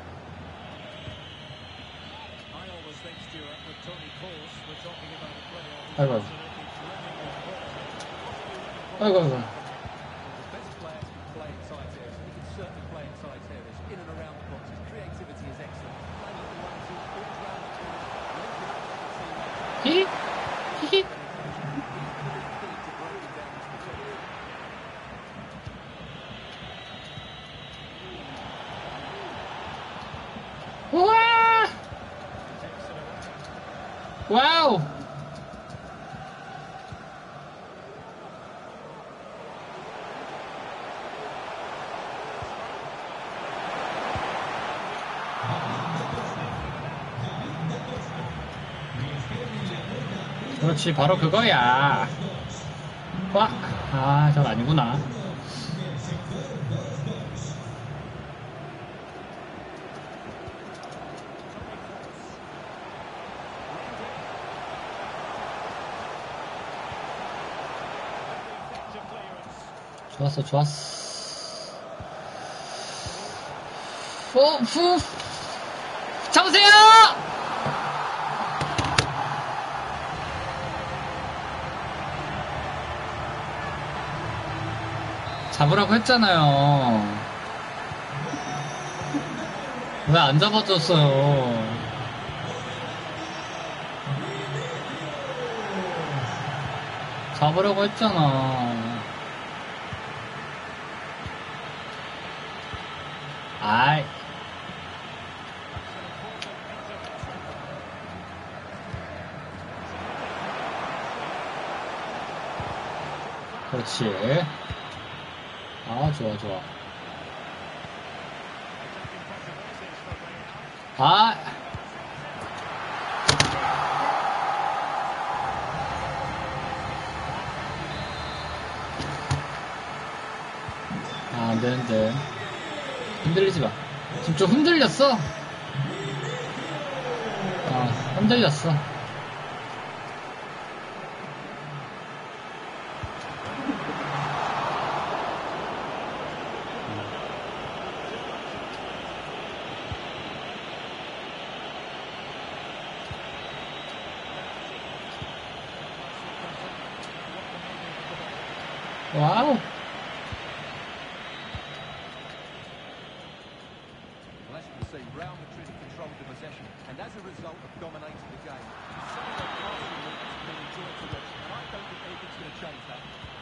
always think, Stuart, with Tony Kroos, we're talking about a player who's 아이고, absolutely brimming with ball. 아이고, 아이고. The best player to play inside here, and he can certainly play inside here, is in and around the box. His creativity is excellent. Playing with the 1-2 all around the field, linking up with the teammates. 히히? 히히? Key to breaking down this defence. 우와! 와우! 그렇지, 바로 그거야. 와! 아, 저 아니구나. 좋았어, 좋았어. 후! 잡으세요! 잡으라고 했잖아요. 왜 안 잡아줬어요? 잡으라고 했잖아. 아이. 그렇지. 아, 좋아, 좋아. 아. 아, 안 되는데. 흔들리지 마. 지금 좀 흔들렸어. 흔들렸어. 와우. Well, as you can see, Real Madrid have controlled the possession, and as a result have dominated the game. Some of their passing movements have been enjoyed to watch, and I don't think anything's going to change that.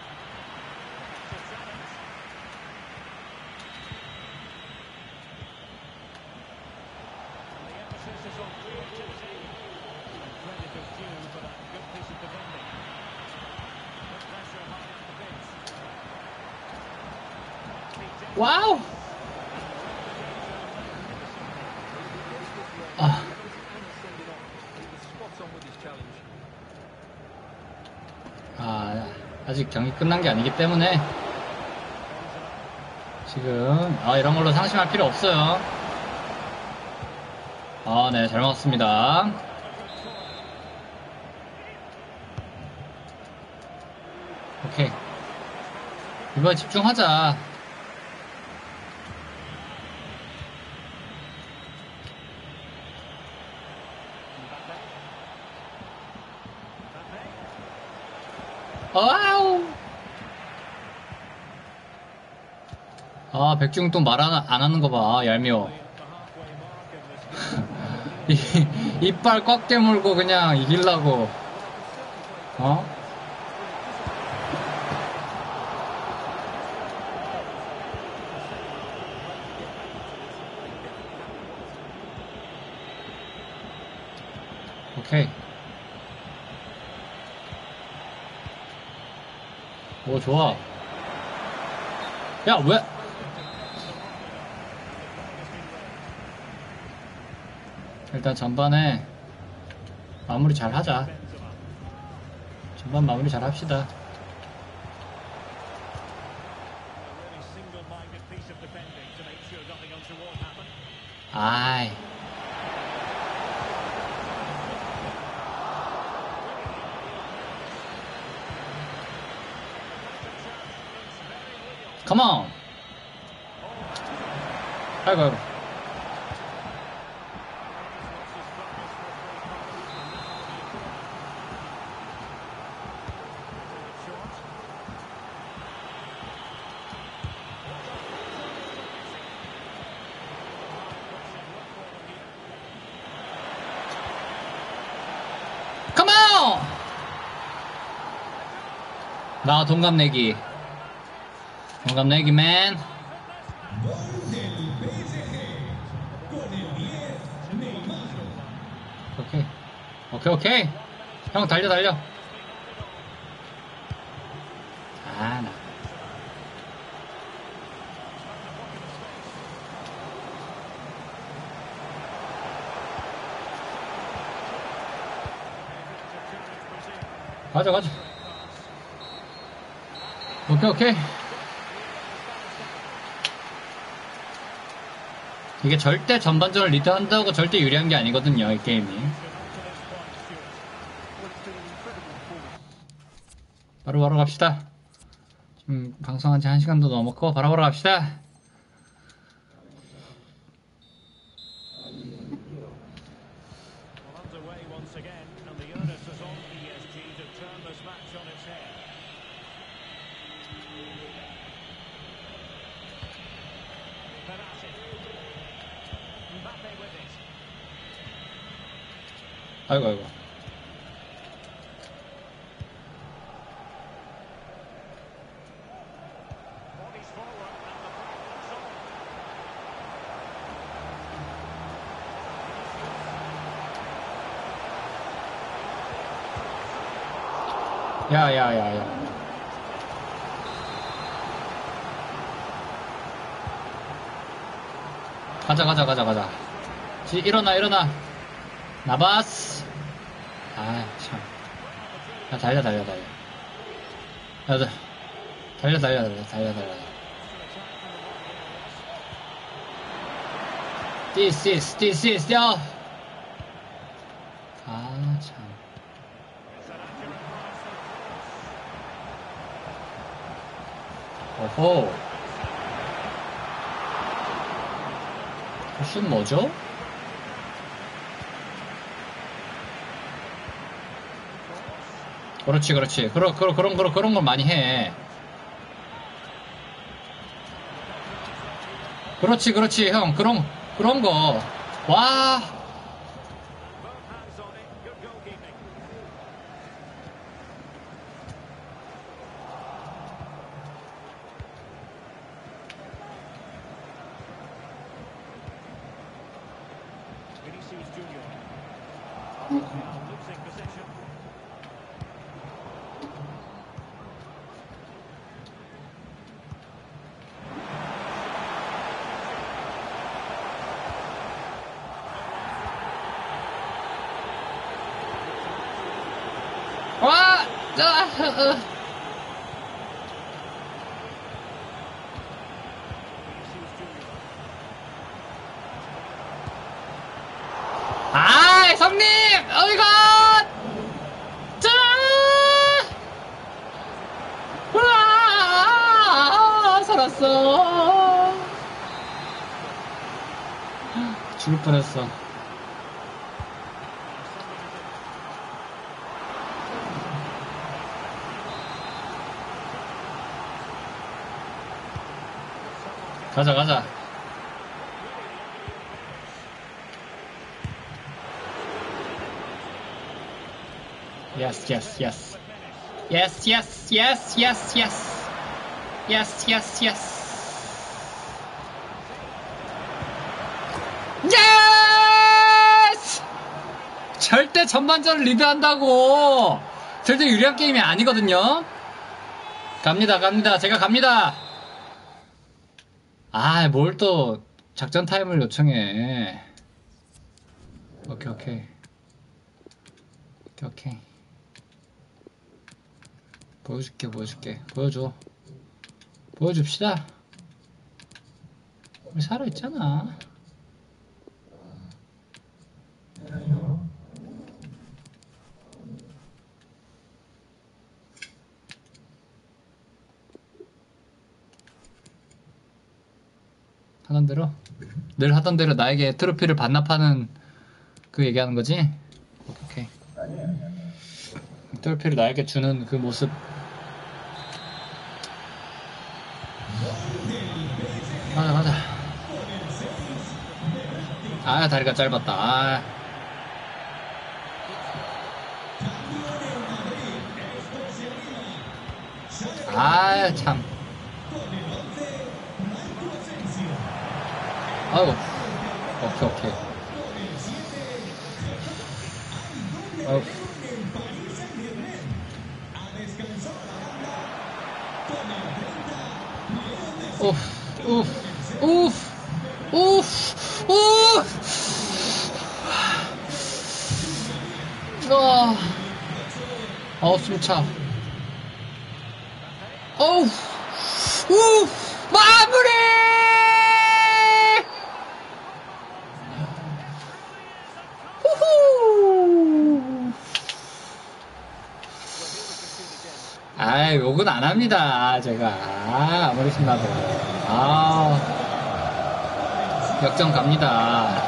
And the emphasis is on creativity. And credit is due for that good piece of defending. Good pressure high up the pitch. 와우. 아. 아직 경기 끝난 게 아니기 때문에 지금 이런 걸로 상심할 필요 없어요. 네, 잘 먹었습니다. 오케이. 이번에 집중하자. 와우! 백중동 말 안 하는 거 봐, 얄미워. 이빨 꽉 깨물고 그냥 이기려고. 오케이. 오, 좋아. 야, 왜? 일단 전반에 마무리 잘 하자. 전반 마무리 잘 합시다. 아이. Come on. 아이고, 아이고. 컴온! 나 동갑내기. 동갑내기, 맨. 오케이. 오케이, 오케이. 형, 달려, 달려. 아, 나. 가자, 가자. 오케이, 오케이. 이게 절대 전반전을 리드한다고 절대 유리한 게 아니거든요, 이 게임이. 바로 갑시다. 지금 방송한 지 1시간도 넘었고, 바로 갑시다. Underway once again, and the onus is on PSG to turn this match on its head. Verratti. Mbappe with it. 아이고, 아이고. Bodies forward, and the play looks on. 야. 가자. 일어나. 나바스. 아, 참. 야, 달려. 야, 달려. This, 야. 아, 참. 어허. 무슨 뭐죠? 그렇지. 그런 걸 많이 해. 그렇지, 형. 그런 거. 와. Both hands on it, good goalkeeping. Vinicius Junior. Now losing possession. 와! Vinicius Junior. 아, 성님! 어이가! 짜! 와! 살았어. 죽을 뻔했어. 가자. Yes. 예스! 절대 전반전을 리드한다고. 절대 유리한 게임이 아니거든요. 갑니다. 제가 갑니다. 아, 뭘 또 작전 타임을 요청해. 오케이. 보여줄게. 보여줍시다. 우리 살아있잖아. 하던 대로? 늘 하던 대로 나에게 트로피를 반납하는 그 얘기하는 거지? 오케이. 트로피를 나에게 주는 그 모습. 가자. 아, 다리가 짧았다. 참. 아이고. 오케이. 아이고. 숨차. 마무리! 후후! 욕은 안 합니다, 제가. 아무리 신나도. 역전 갑니다.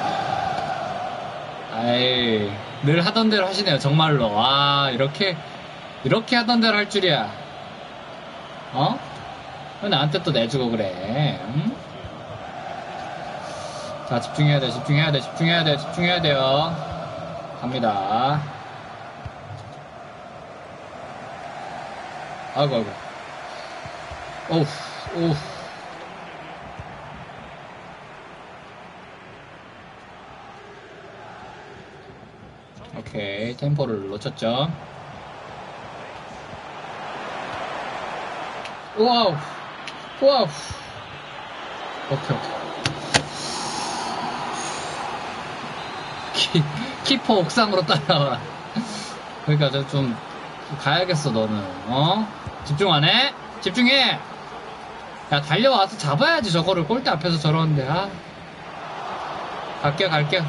늘 하던 대로 하시네요, 정말로. 이렇게 하던 대로 할 줄이야. 왜 나한테 또 내주고 그래? 응? 자, 집중해야 돼요. 갑니다. 아이고. 오우. 오케이, 템포를 놓쳤죠. 와우. 오케이. 키퍼 옥상으로 따라와라. 그러니까 저 좀 가야겠어, 너는. 집중 안 해? 집중해! 야, 달려와서 잡아야지, 저거를. 골대 앞에서 저러는데, 갈게요.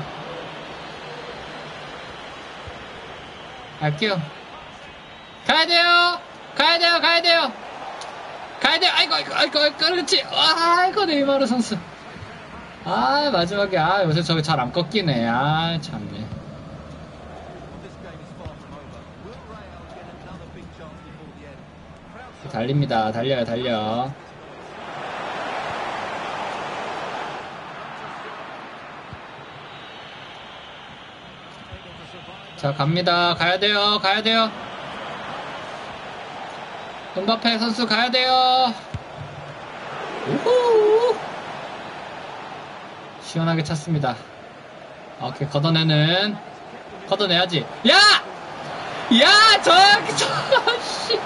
가야 돼요! 아이고, 그렇지! 아이고, 네이마르 선수. 마지막에, 요새 저기 잘 안 꺾이네. 참네. 달립니다. 달려. 자, 갑니다. 가야 돼요. 은바페 선수 가야 돼요. 우후! 시원하게 찼습니다. 오케이, 걷어내야지. 야! 저기, 씨.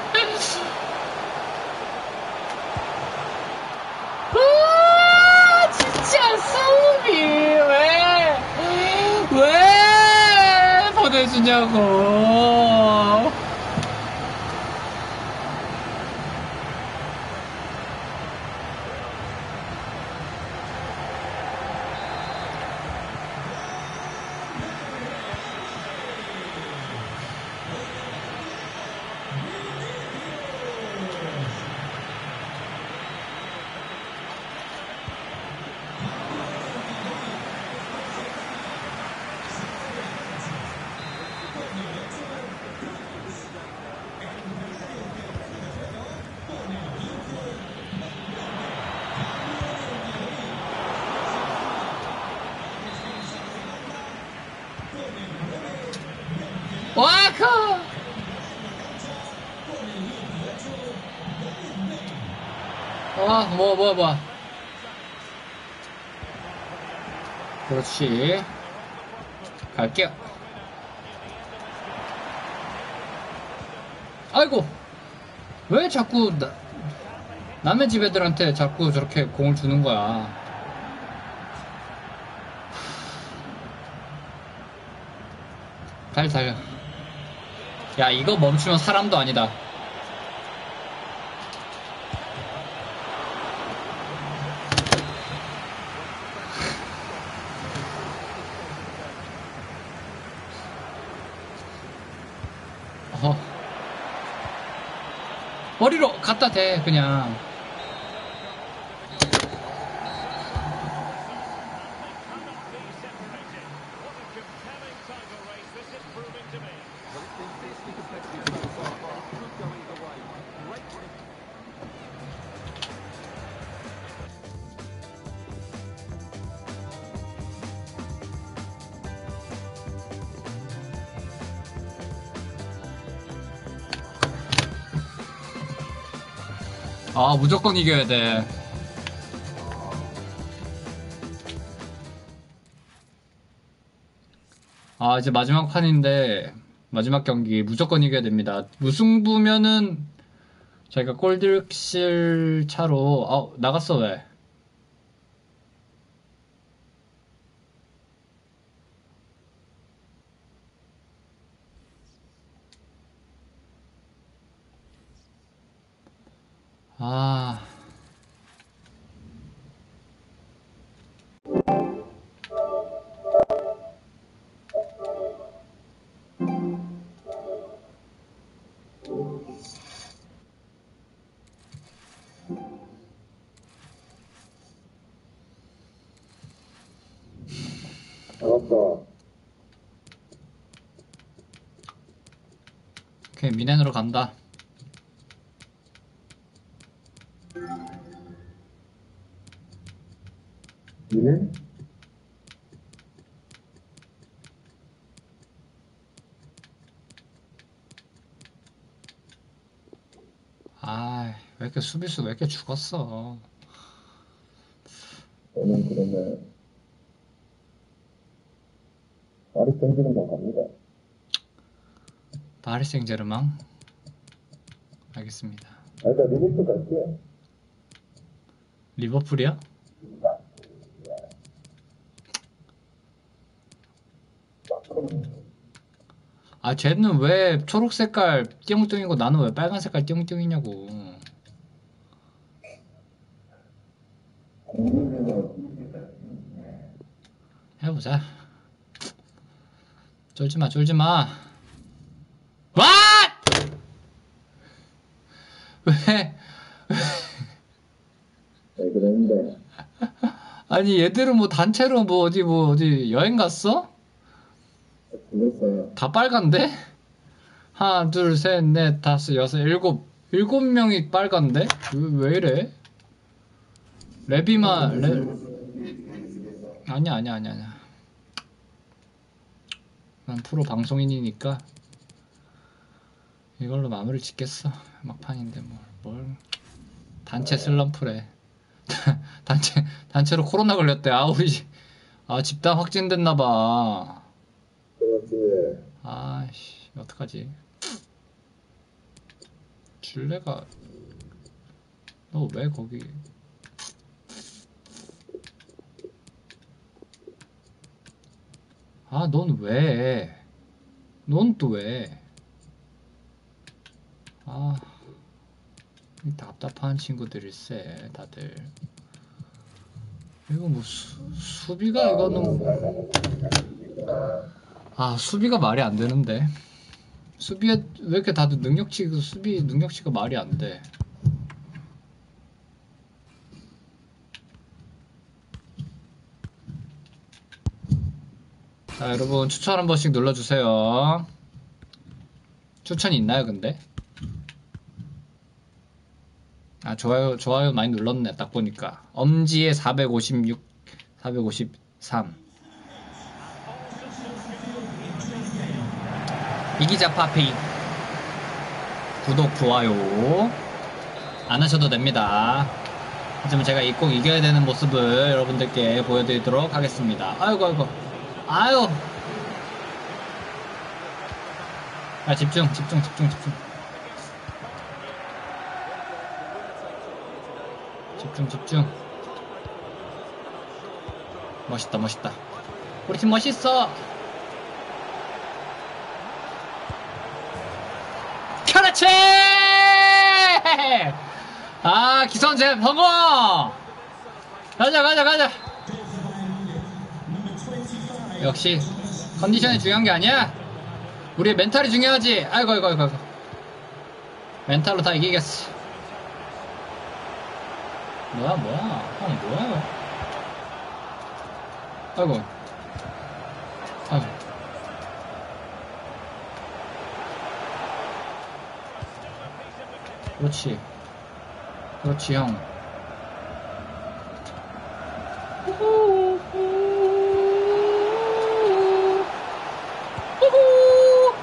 진짜 수비 왜 보내주냐고. 와커! 뭐야. 그렇지. 갈게요. 아이고! 왜 자꾸 남의 집 애들한테 자꾸 저렇게 공을 주는 거야. 달려. 야, 이거 멈추면 사람도 아니다. 머리로 갖다 대, 그냥. 아, 무조건 이겨야 돼. 아, 이제 마지막 판인데, 마지막 경기 무조건 이겨야 됩니다. 무승부면은, 저희가 골드실 차로, 나갔어, 왜? 아. 알았다. 오케이, 미넨으로 간다. 니네? 아, 왜 이렇게 수비수 왜 이렇게 죽었어? 저는 그러면 아리 땡기는 건 갑니다. 파리 생제르맹? 알겠습니다. 아, 일단 리버풀 갈게요. 리버풀이야? 아, 쟤는 왜 초록 색깔 띵띵이고 나는 왜 빨간 색깔 띵띵이냐고. 해보자. 쫄지마, 쫄지마. What? 왜? 네, 그랬는데. 아니, 얘들은 뭐 단체로 어디 여행 갔어? 불렀어요. 다 빨간데? 하나, 둘, 셋, 넷, 다섯, 여섯, 일곱 명이 빨간데? 왜 이래? 아니야. 난 프로 방송인이니까 이걸로 마무리 짓겠어. 막판인데 뭘 단체 슬럼프래. 단체로 코로나 걸렸대. 집단 확진됐나봐. 그렇지. 아이씨, 어떡하지? 줄레가 너 왜 거기? 아, 넌 왜? 넌 또 왜? 아, 이 답답한 친구들일세, 다들. 이거 뭐 수비가 이거는 수비가 말이 안 되는데. 수비에 왜 이렇게 다들 수비 능력치가 말이 안 돼. 자, 여러분 추천 한 번씩 눌러주세요. 추천이 있나요, 근데? 아, 좋아요 많이 눌렀네, 딱 보니까. 엄지에 456, 453. 이기자 파피. 구독, 좋아요. 안 하셔도 됩니다. 하지만 제가 꼭 이겨야 되는 모습을 여러분들께 보여드리도록 하겠습니다. 아이고. 아유. 아, 집중. 집중. 멋있다. 우리 팀 멋있어. 그렇지! 아, 기선제 성공! 가자. 역시 컨디션이 중요한 게 아니야. 우리의 멘탈이 중요하지. 아이고. 멘탈로 다 이기겠어. 뭐야? 형 뭐야? 아이고. 그렇지 형.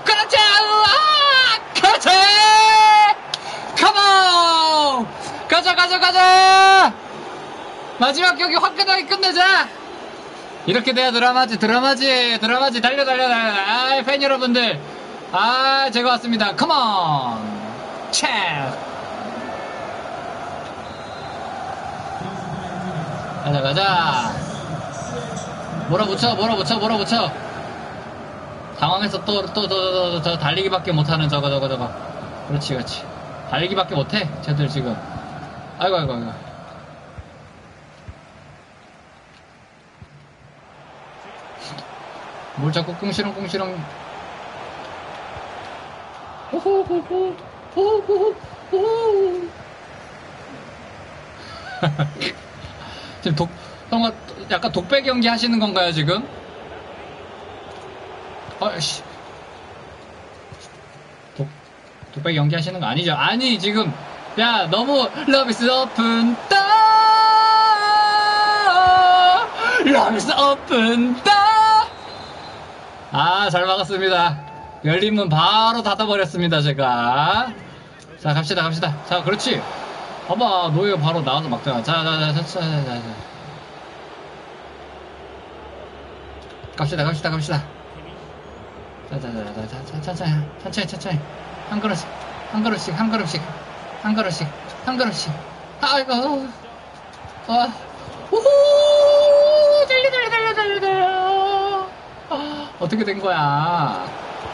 그렇지! 컴온! 가자! 마지막 경기 화끈하게 끝내자! 이렇게 돼야 드라마지. 달려. 아, 팬 여러분들. 아, 제가 왔습니다. 컴온! 책! 가자. 몰아붙여. 당황해서 저 달리기밖에 못하는 저거. 그렇지. 달리기밖에 못해, 쟤들 지금. 아이고. 뭘 자꾸 꿍시렁. 호호호호. 지금 형아, 약간 독배 경기 하시는 건가요, 지금? 씨. 독배 경기 하시는 거 아니죠? 아니, 지금, 야, 너무, Love is open door! Love is open door! 아, 잘 막았습니다. 열린 문 바로 닫아버렸습니다, 제가. 자, 갑시다. 자, 그렇지. 봐봐, 노예가 바로 나와서 막잖아. 자. 갑시다. 천천히. 한 걸음씩. 아이고. 우후! 달려. 어떻게 된 거야?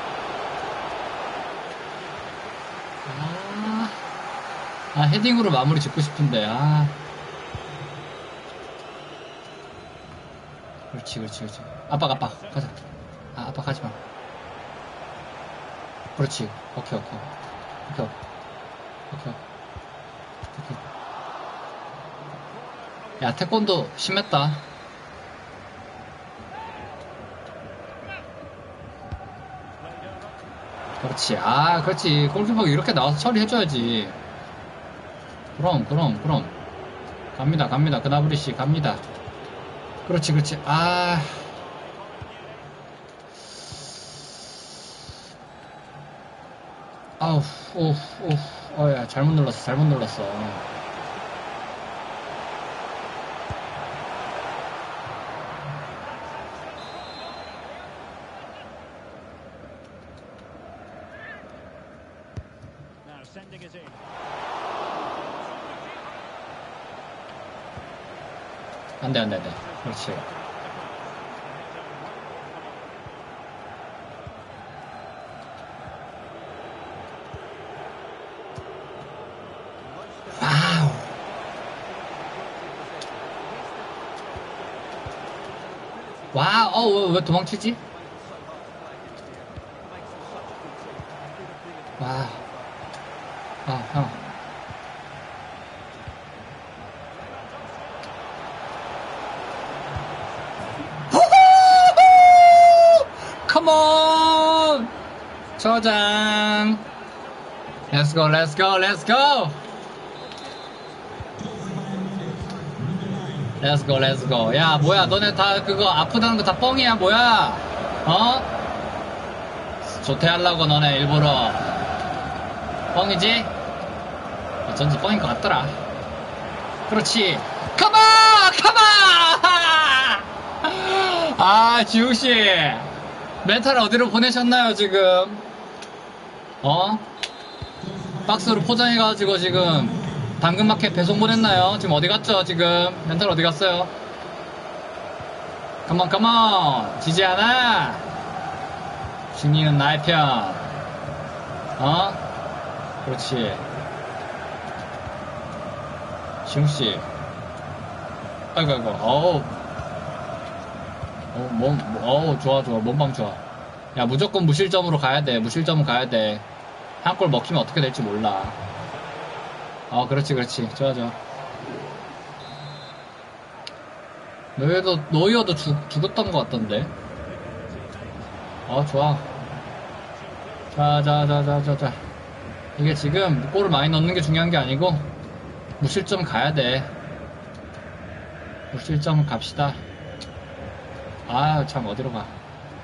헤딩으로 마무리 짓고 싶은데, 그렇지. 아빠, 가자. 아빠 가지 마. 그렇지. 오케이. 야, 태권도 심했다. 그렇지. 그렇지. 골키퍼가 이렇게 나와서 처리해줘야지. 그럼. 갑니다. 그나브리씨, 갑니다. 그렇지. 야, 잘못 눌렀어. Now sending it in. 안 돼. 그렇지. 와우, 왜 도망치지? 와, 형. 컴온! 저장. Let's go. 야, 뭐야, 너네 다 그거 아프다는 거 다 뻥이야, 뭐야? 조퇴하려고 너네 일부러. 뻥이지? 어쩐지 뻥인 것 같더라. 그렇지. 컴온! 지욱씨. 멘탈 어디로 보내셨나요, 지금? 박스로 포장해가지고 지금 당근마켓 배송 보냈나요? 지금 어디 갔죠, 지금? 멘탈 어디 갔어요? 컴온. 지지 않아. 승리는 나의 편. 그렇지. 지웅씨. 아이고. 좋아. 몸방 좋아. 야, 무조건 무실점으로 가야 돼. 한 골 먹히면 어떻게 될지 몰라. 그렇지. 좋아. 노이어도 죽었던 것 같던데. 좋아. 자. 이게 지금 골을 많이 넣는 게 중요한 게 아니고, 무실점 가야 돼. 무실점 갑시다. 참, 어디로 가.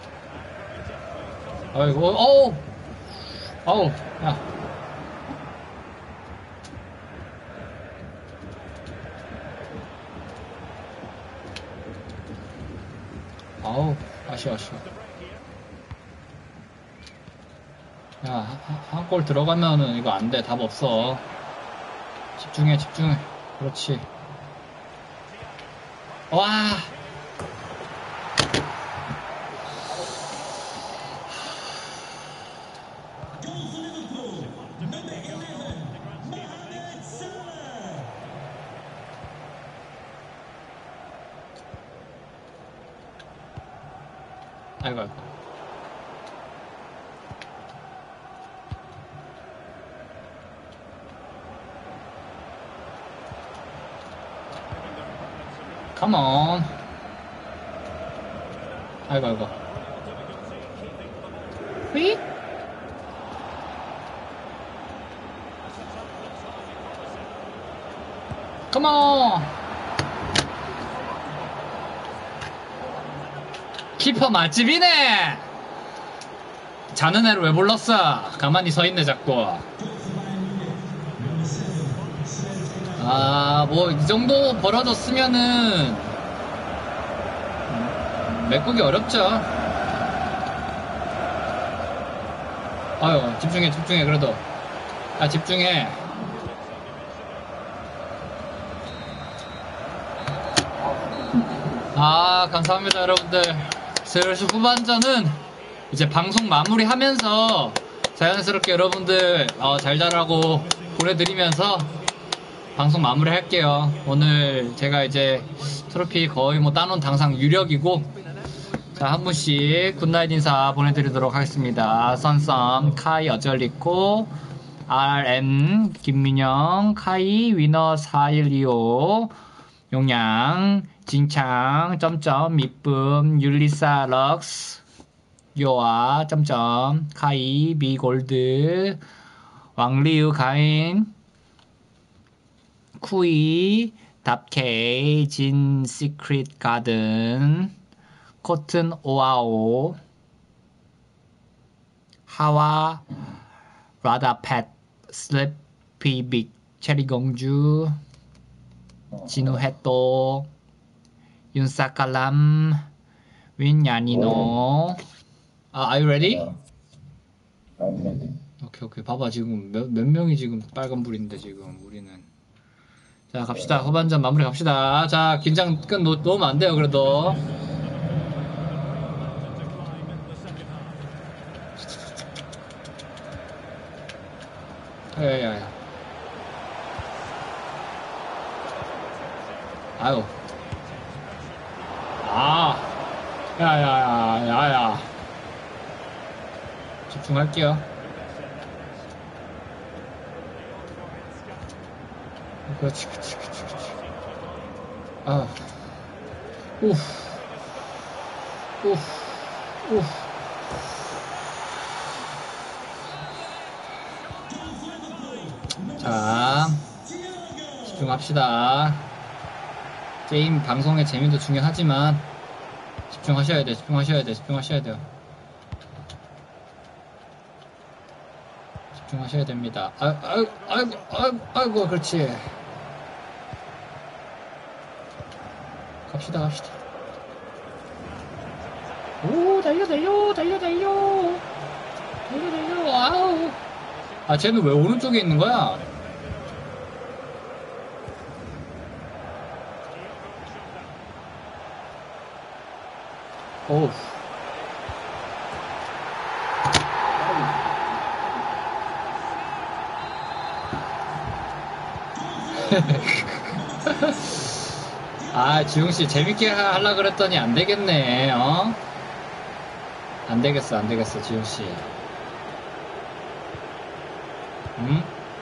아이고, 야. 아우, 아쉬워. 야, 한 골 들어가면은 이거 안 돼. 답 없어. 집중해. 그렇지. 와! 아이고. Come on. 아이고. 휙? Come on. 키퍼 맛집이네. 자는 애를 왜 불렀어? 가만히 서 있네 자꾸. 아, 뭐 이 정도 벌어졌으면은 메꾸기 어렵죠. 아유, 집중해 그래도. 아, 집중해. 아, 감사합니다 여러분들. 슬슬 후반전은 이제 방송 마무리하면서 자연스럽게 여러분들 잘자라고 보내드리면서 방송 마무리 할게요. 오늘 제가 이제 트로피 거의 뭐 따놓은 당상 유력이고, 자, 한 분씩 굿나잇 인사 보내드리도록 하겠습니다. 썬썸, 카이 어절리코, RM, 김민영, 카이, 위너 4125, 용양, 진창, 점점, 미쁨, 율리사 럭스, 요아, 점점, 카이, 미골드, 왕리우 가인, 쿠이, 답케이, 진 시크릿 가든, 코튼 오아오, 하와, 라다팻, 슬래피 빅, 체리공주, 진우 햇도, 윤사칼람, 윈야니노. 아, are you ready? 오케이. 봐봐, 지금 몇 명이 지금 빨간불인데 지금 우리는. 자, 갑시다. 후반전 마무리 갑시다. 자, 긴장 끈 놓으면 안 돼요, 그래도. 야야야. 아유. 아. 야야야. 집중할게요. 그렇지. 아. 우후. 자, 집중합시다. 게임 방송의 재미도 중요하지만 집중하셔야 돼요. 집중하셔야 됩니다. 아이고, 그렇지. 갑시다. 오, 달려. 아우. 아, 쟤는 왜 오른쪽에 있는 거야? 오우. 아, 지웅씨 재밌게 하려고 그랬더니 안 되겠네. 안 되겠어, 지웅씨. 응?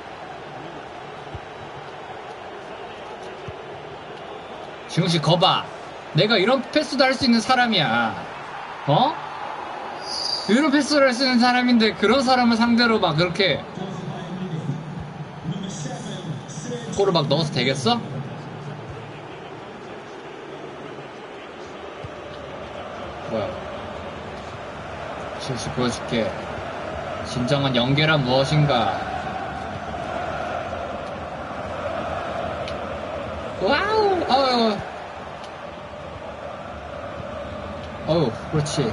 지웅씨 거봐. 내가 이런 패스도 할 수 있는 사람이야. 이런 패스를 할 수 있는 사람인데 그런 사람을 상대로 막 그렇게 골을 막 넣어서 되겠어? 뭐야? 지웅씨 보여줄게. 진정한 연계란 무엇인가? 와우! 어우, 그렇지.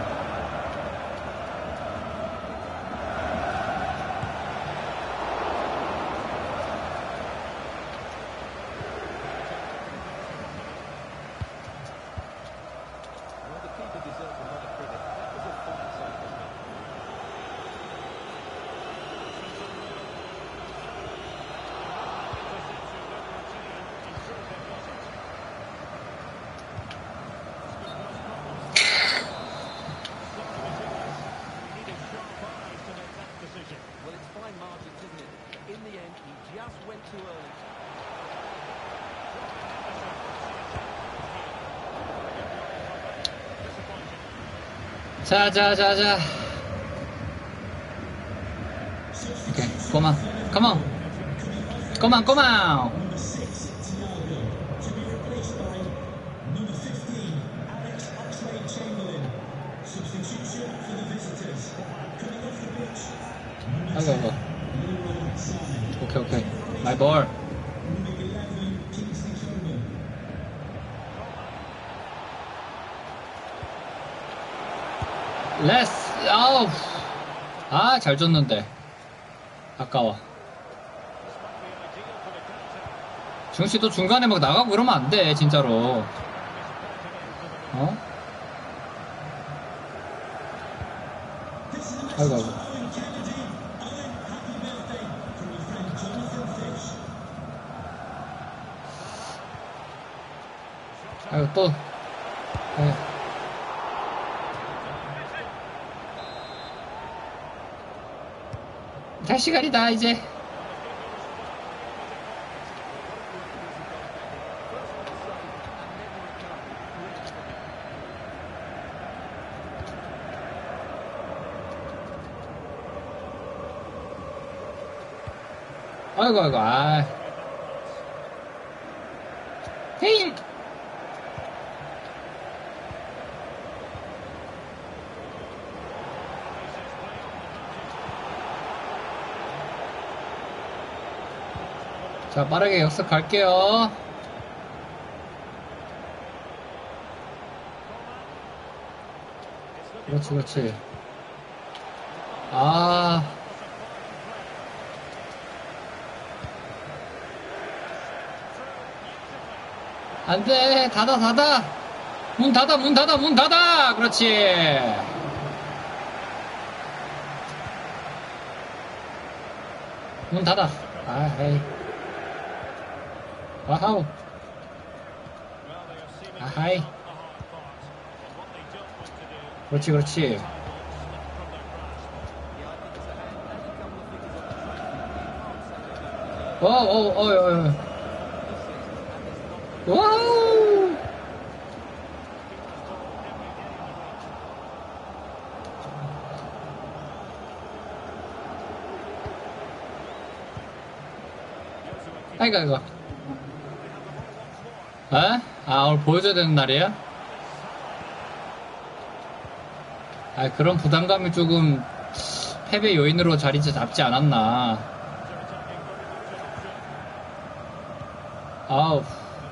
Well, the keeper deserves a lot of credit. That was a fine save, wasn't it? Well, it's fine margins, isn't it? But in the end, he just went too early. 자. 오케이, 꼬마. 꼬마. 아이고. 오케이. 마이 볼. 아우. 아, 잘 줬는데. 아까워. 중씨 또 중간에 막 나가고 그러면 안 돼, 진짜로. 어? 아이고. 아이고, 또. 아이고. 잘 시간이다, 이제. 아이고, 아. 헤이! 자, 빠르게 역습 갈게요. 그렇지. 아. 안 돼. 닫아. 문 닫아. 그렇지. 문 닫아. 아, 에이. 와우. 아하이. 그렇지. 와우. 아이고. 에? 아, 오늘 보여줘야 되는 날이야? 아, 그런 부담감이 조금 패배 요인으로 자리 잡지 않았나. 아우.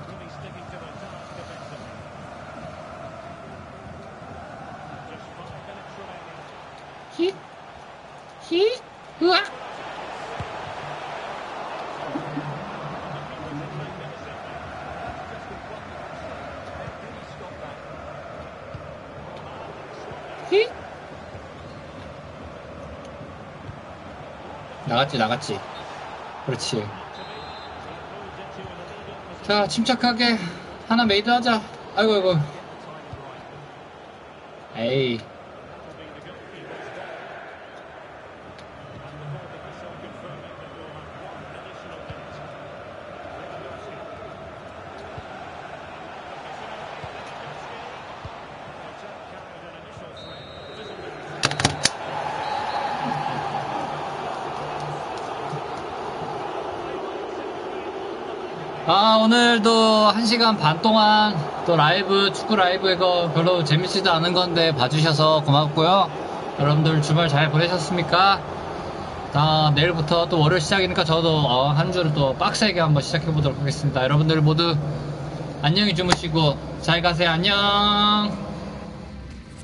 히? 으악! 히? 나갔지. 그렇지. 자, 침착하게 하나 메이드 하자. 아이고. 에이. 아, 오늘도 1시간 반 동안 또 라이브, 축구 라이브 이거 별로 재밌지도 않은 건데 봐주셔서 고맙고요. 여러분들 주말 잘 보내셨습니까? 내일부터 또 월요일 시작이니까 저도 한 주를 또 빡세게 한번 시작해보도록 하겠습니다. 여러분들 모두 안녕히 주무시고 잘 가세요. 안녕.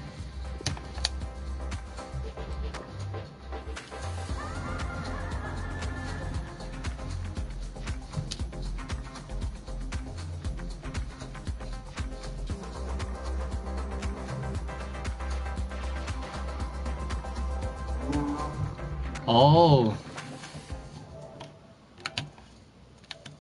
어우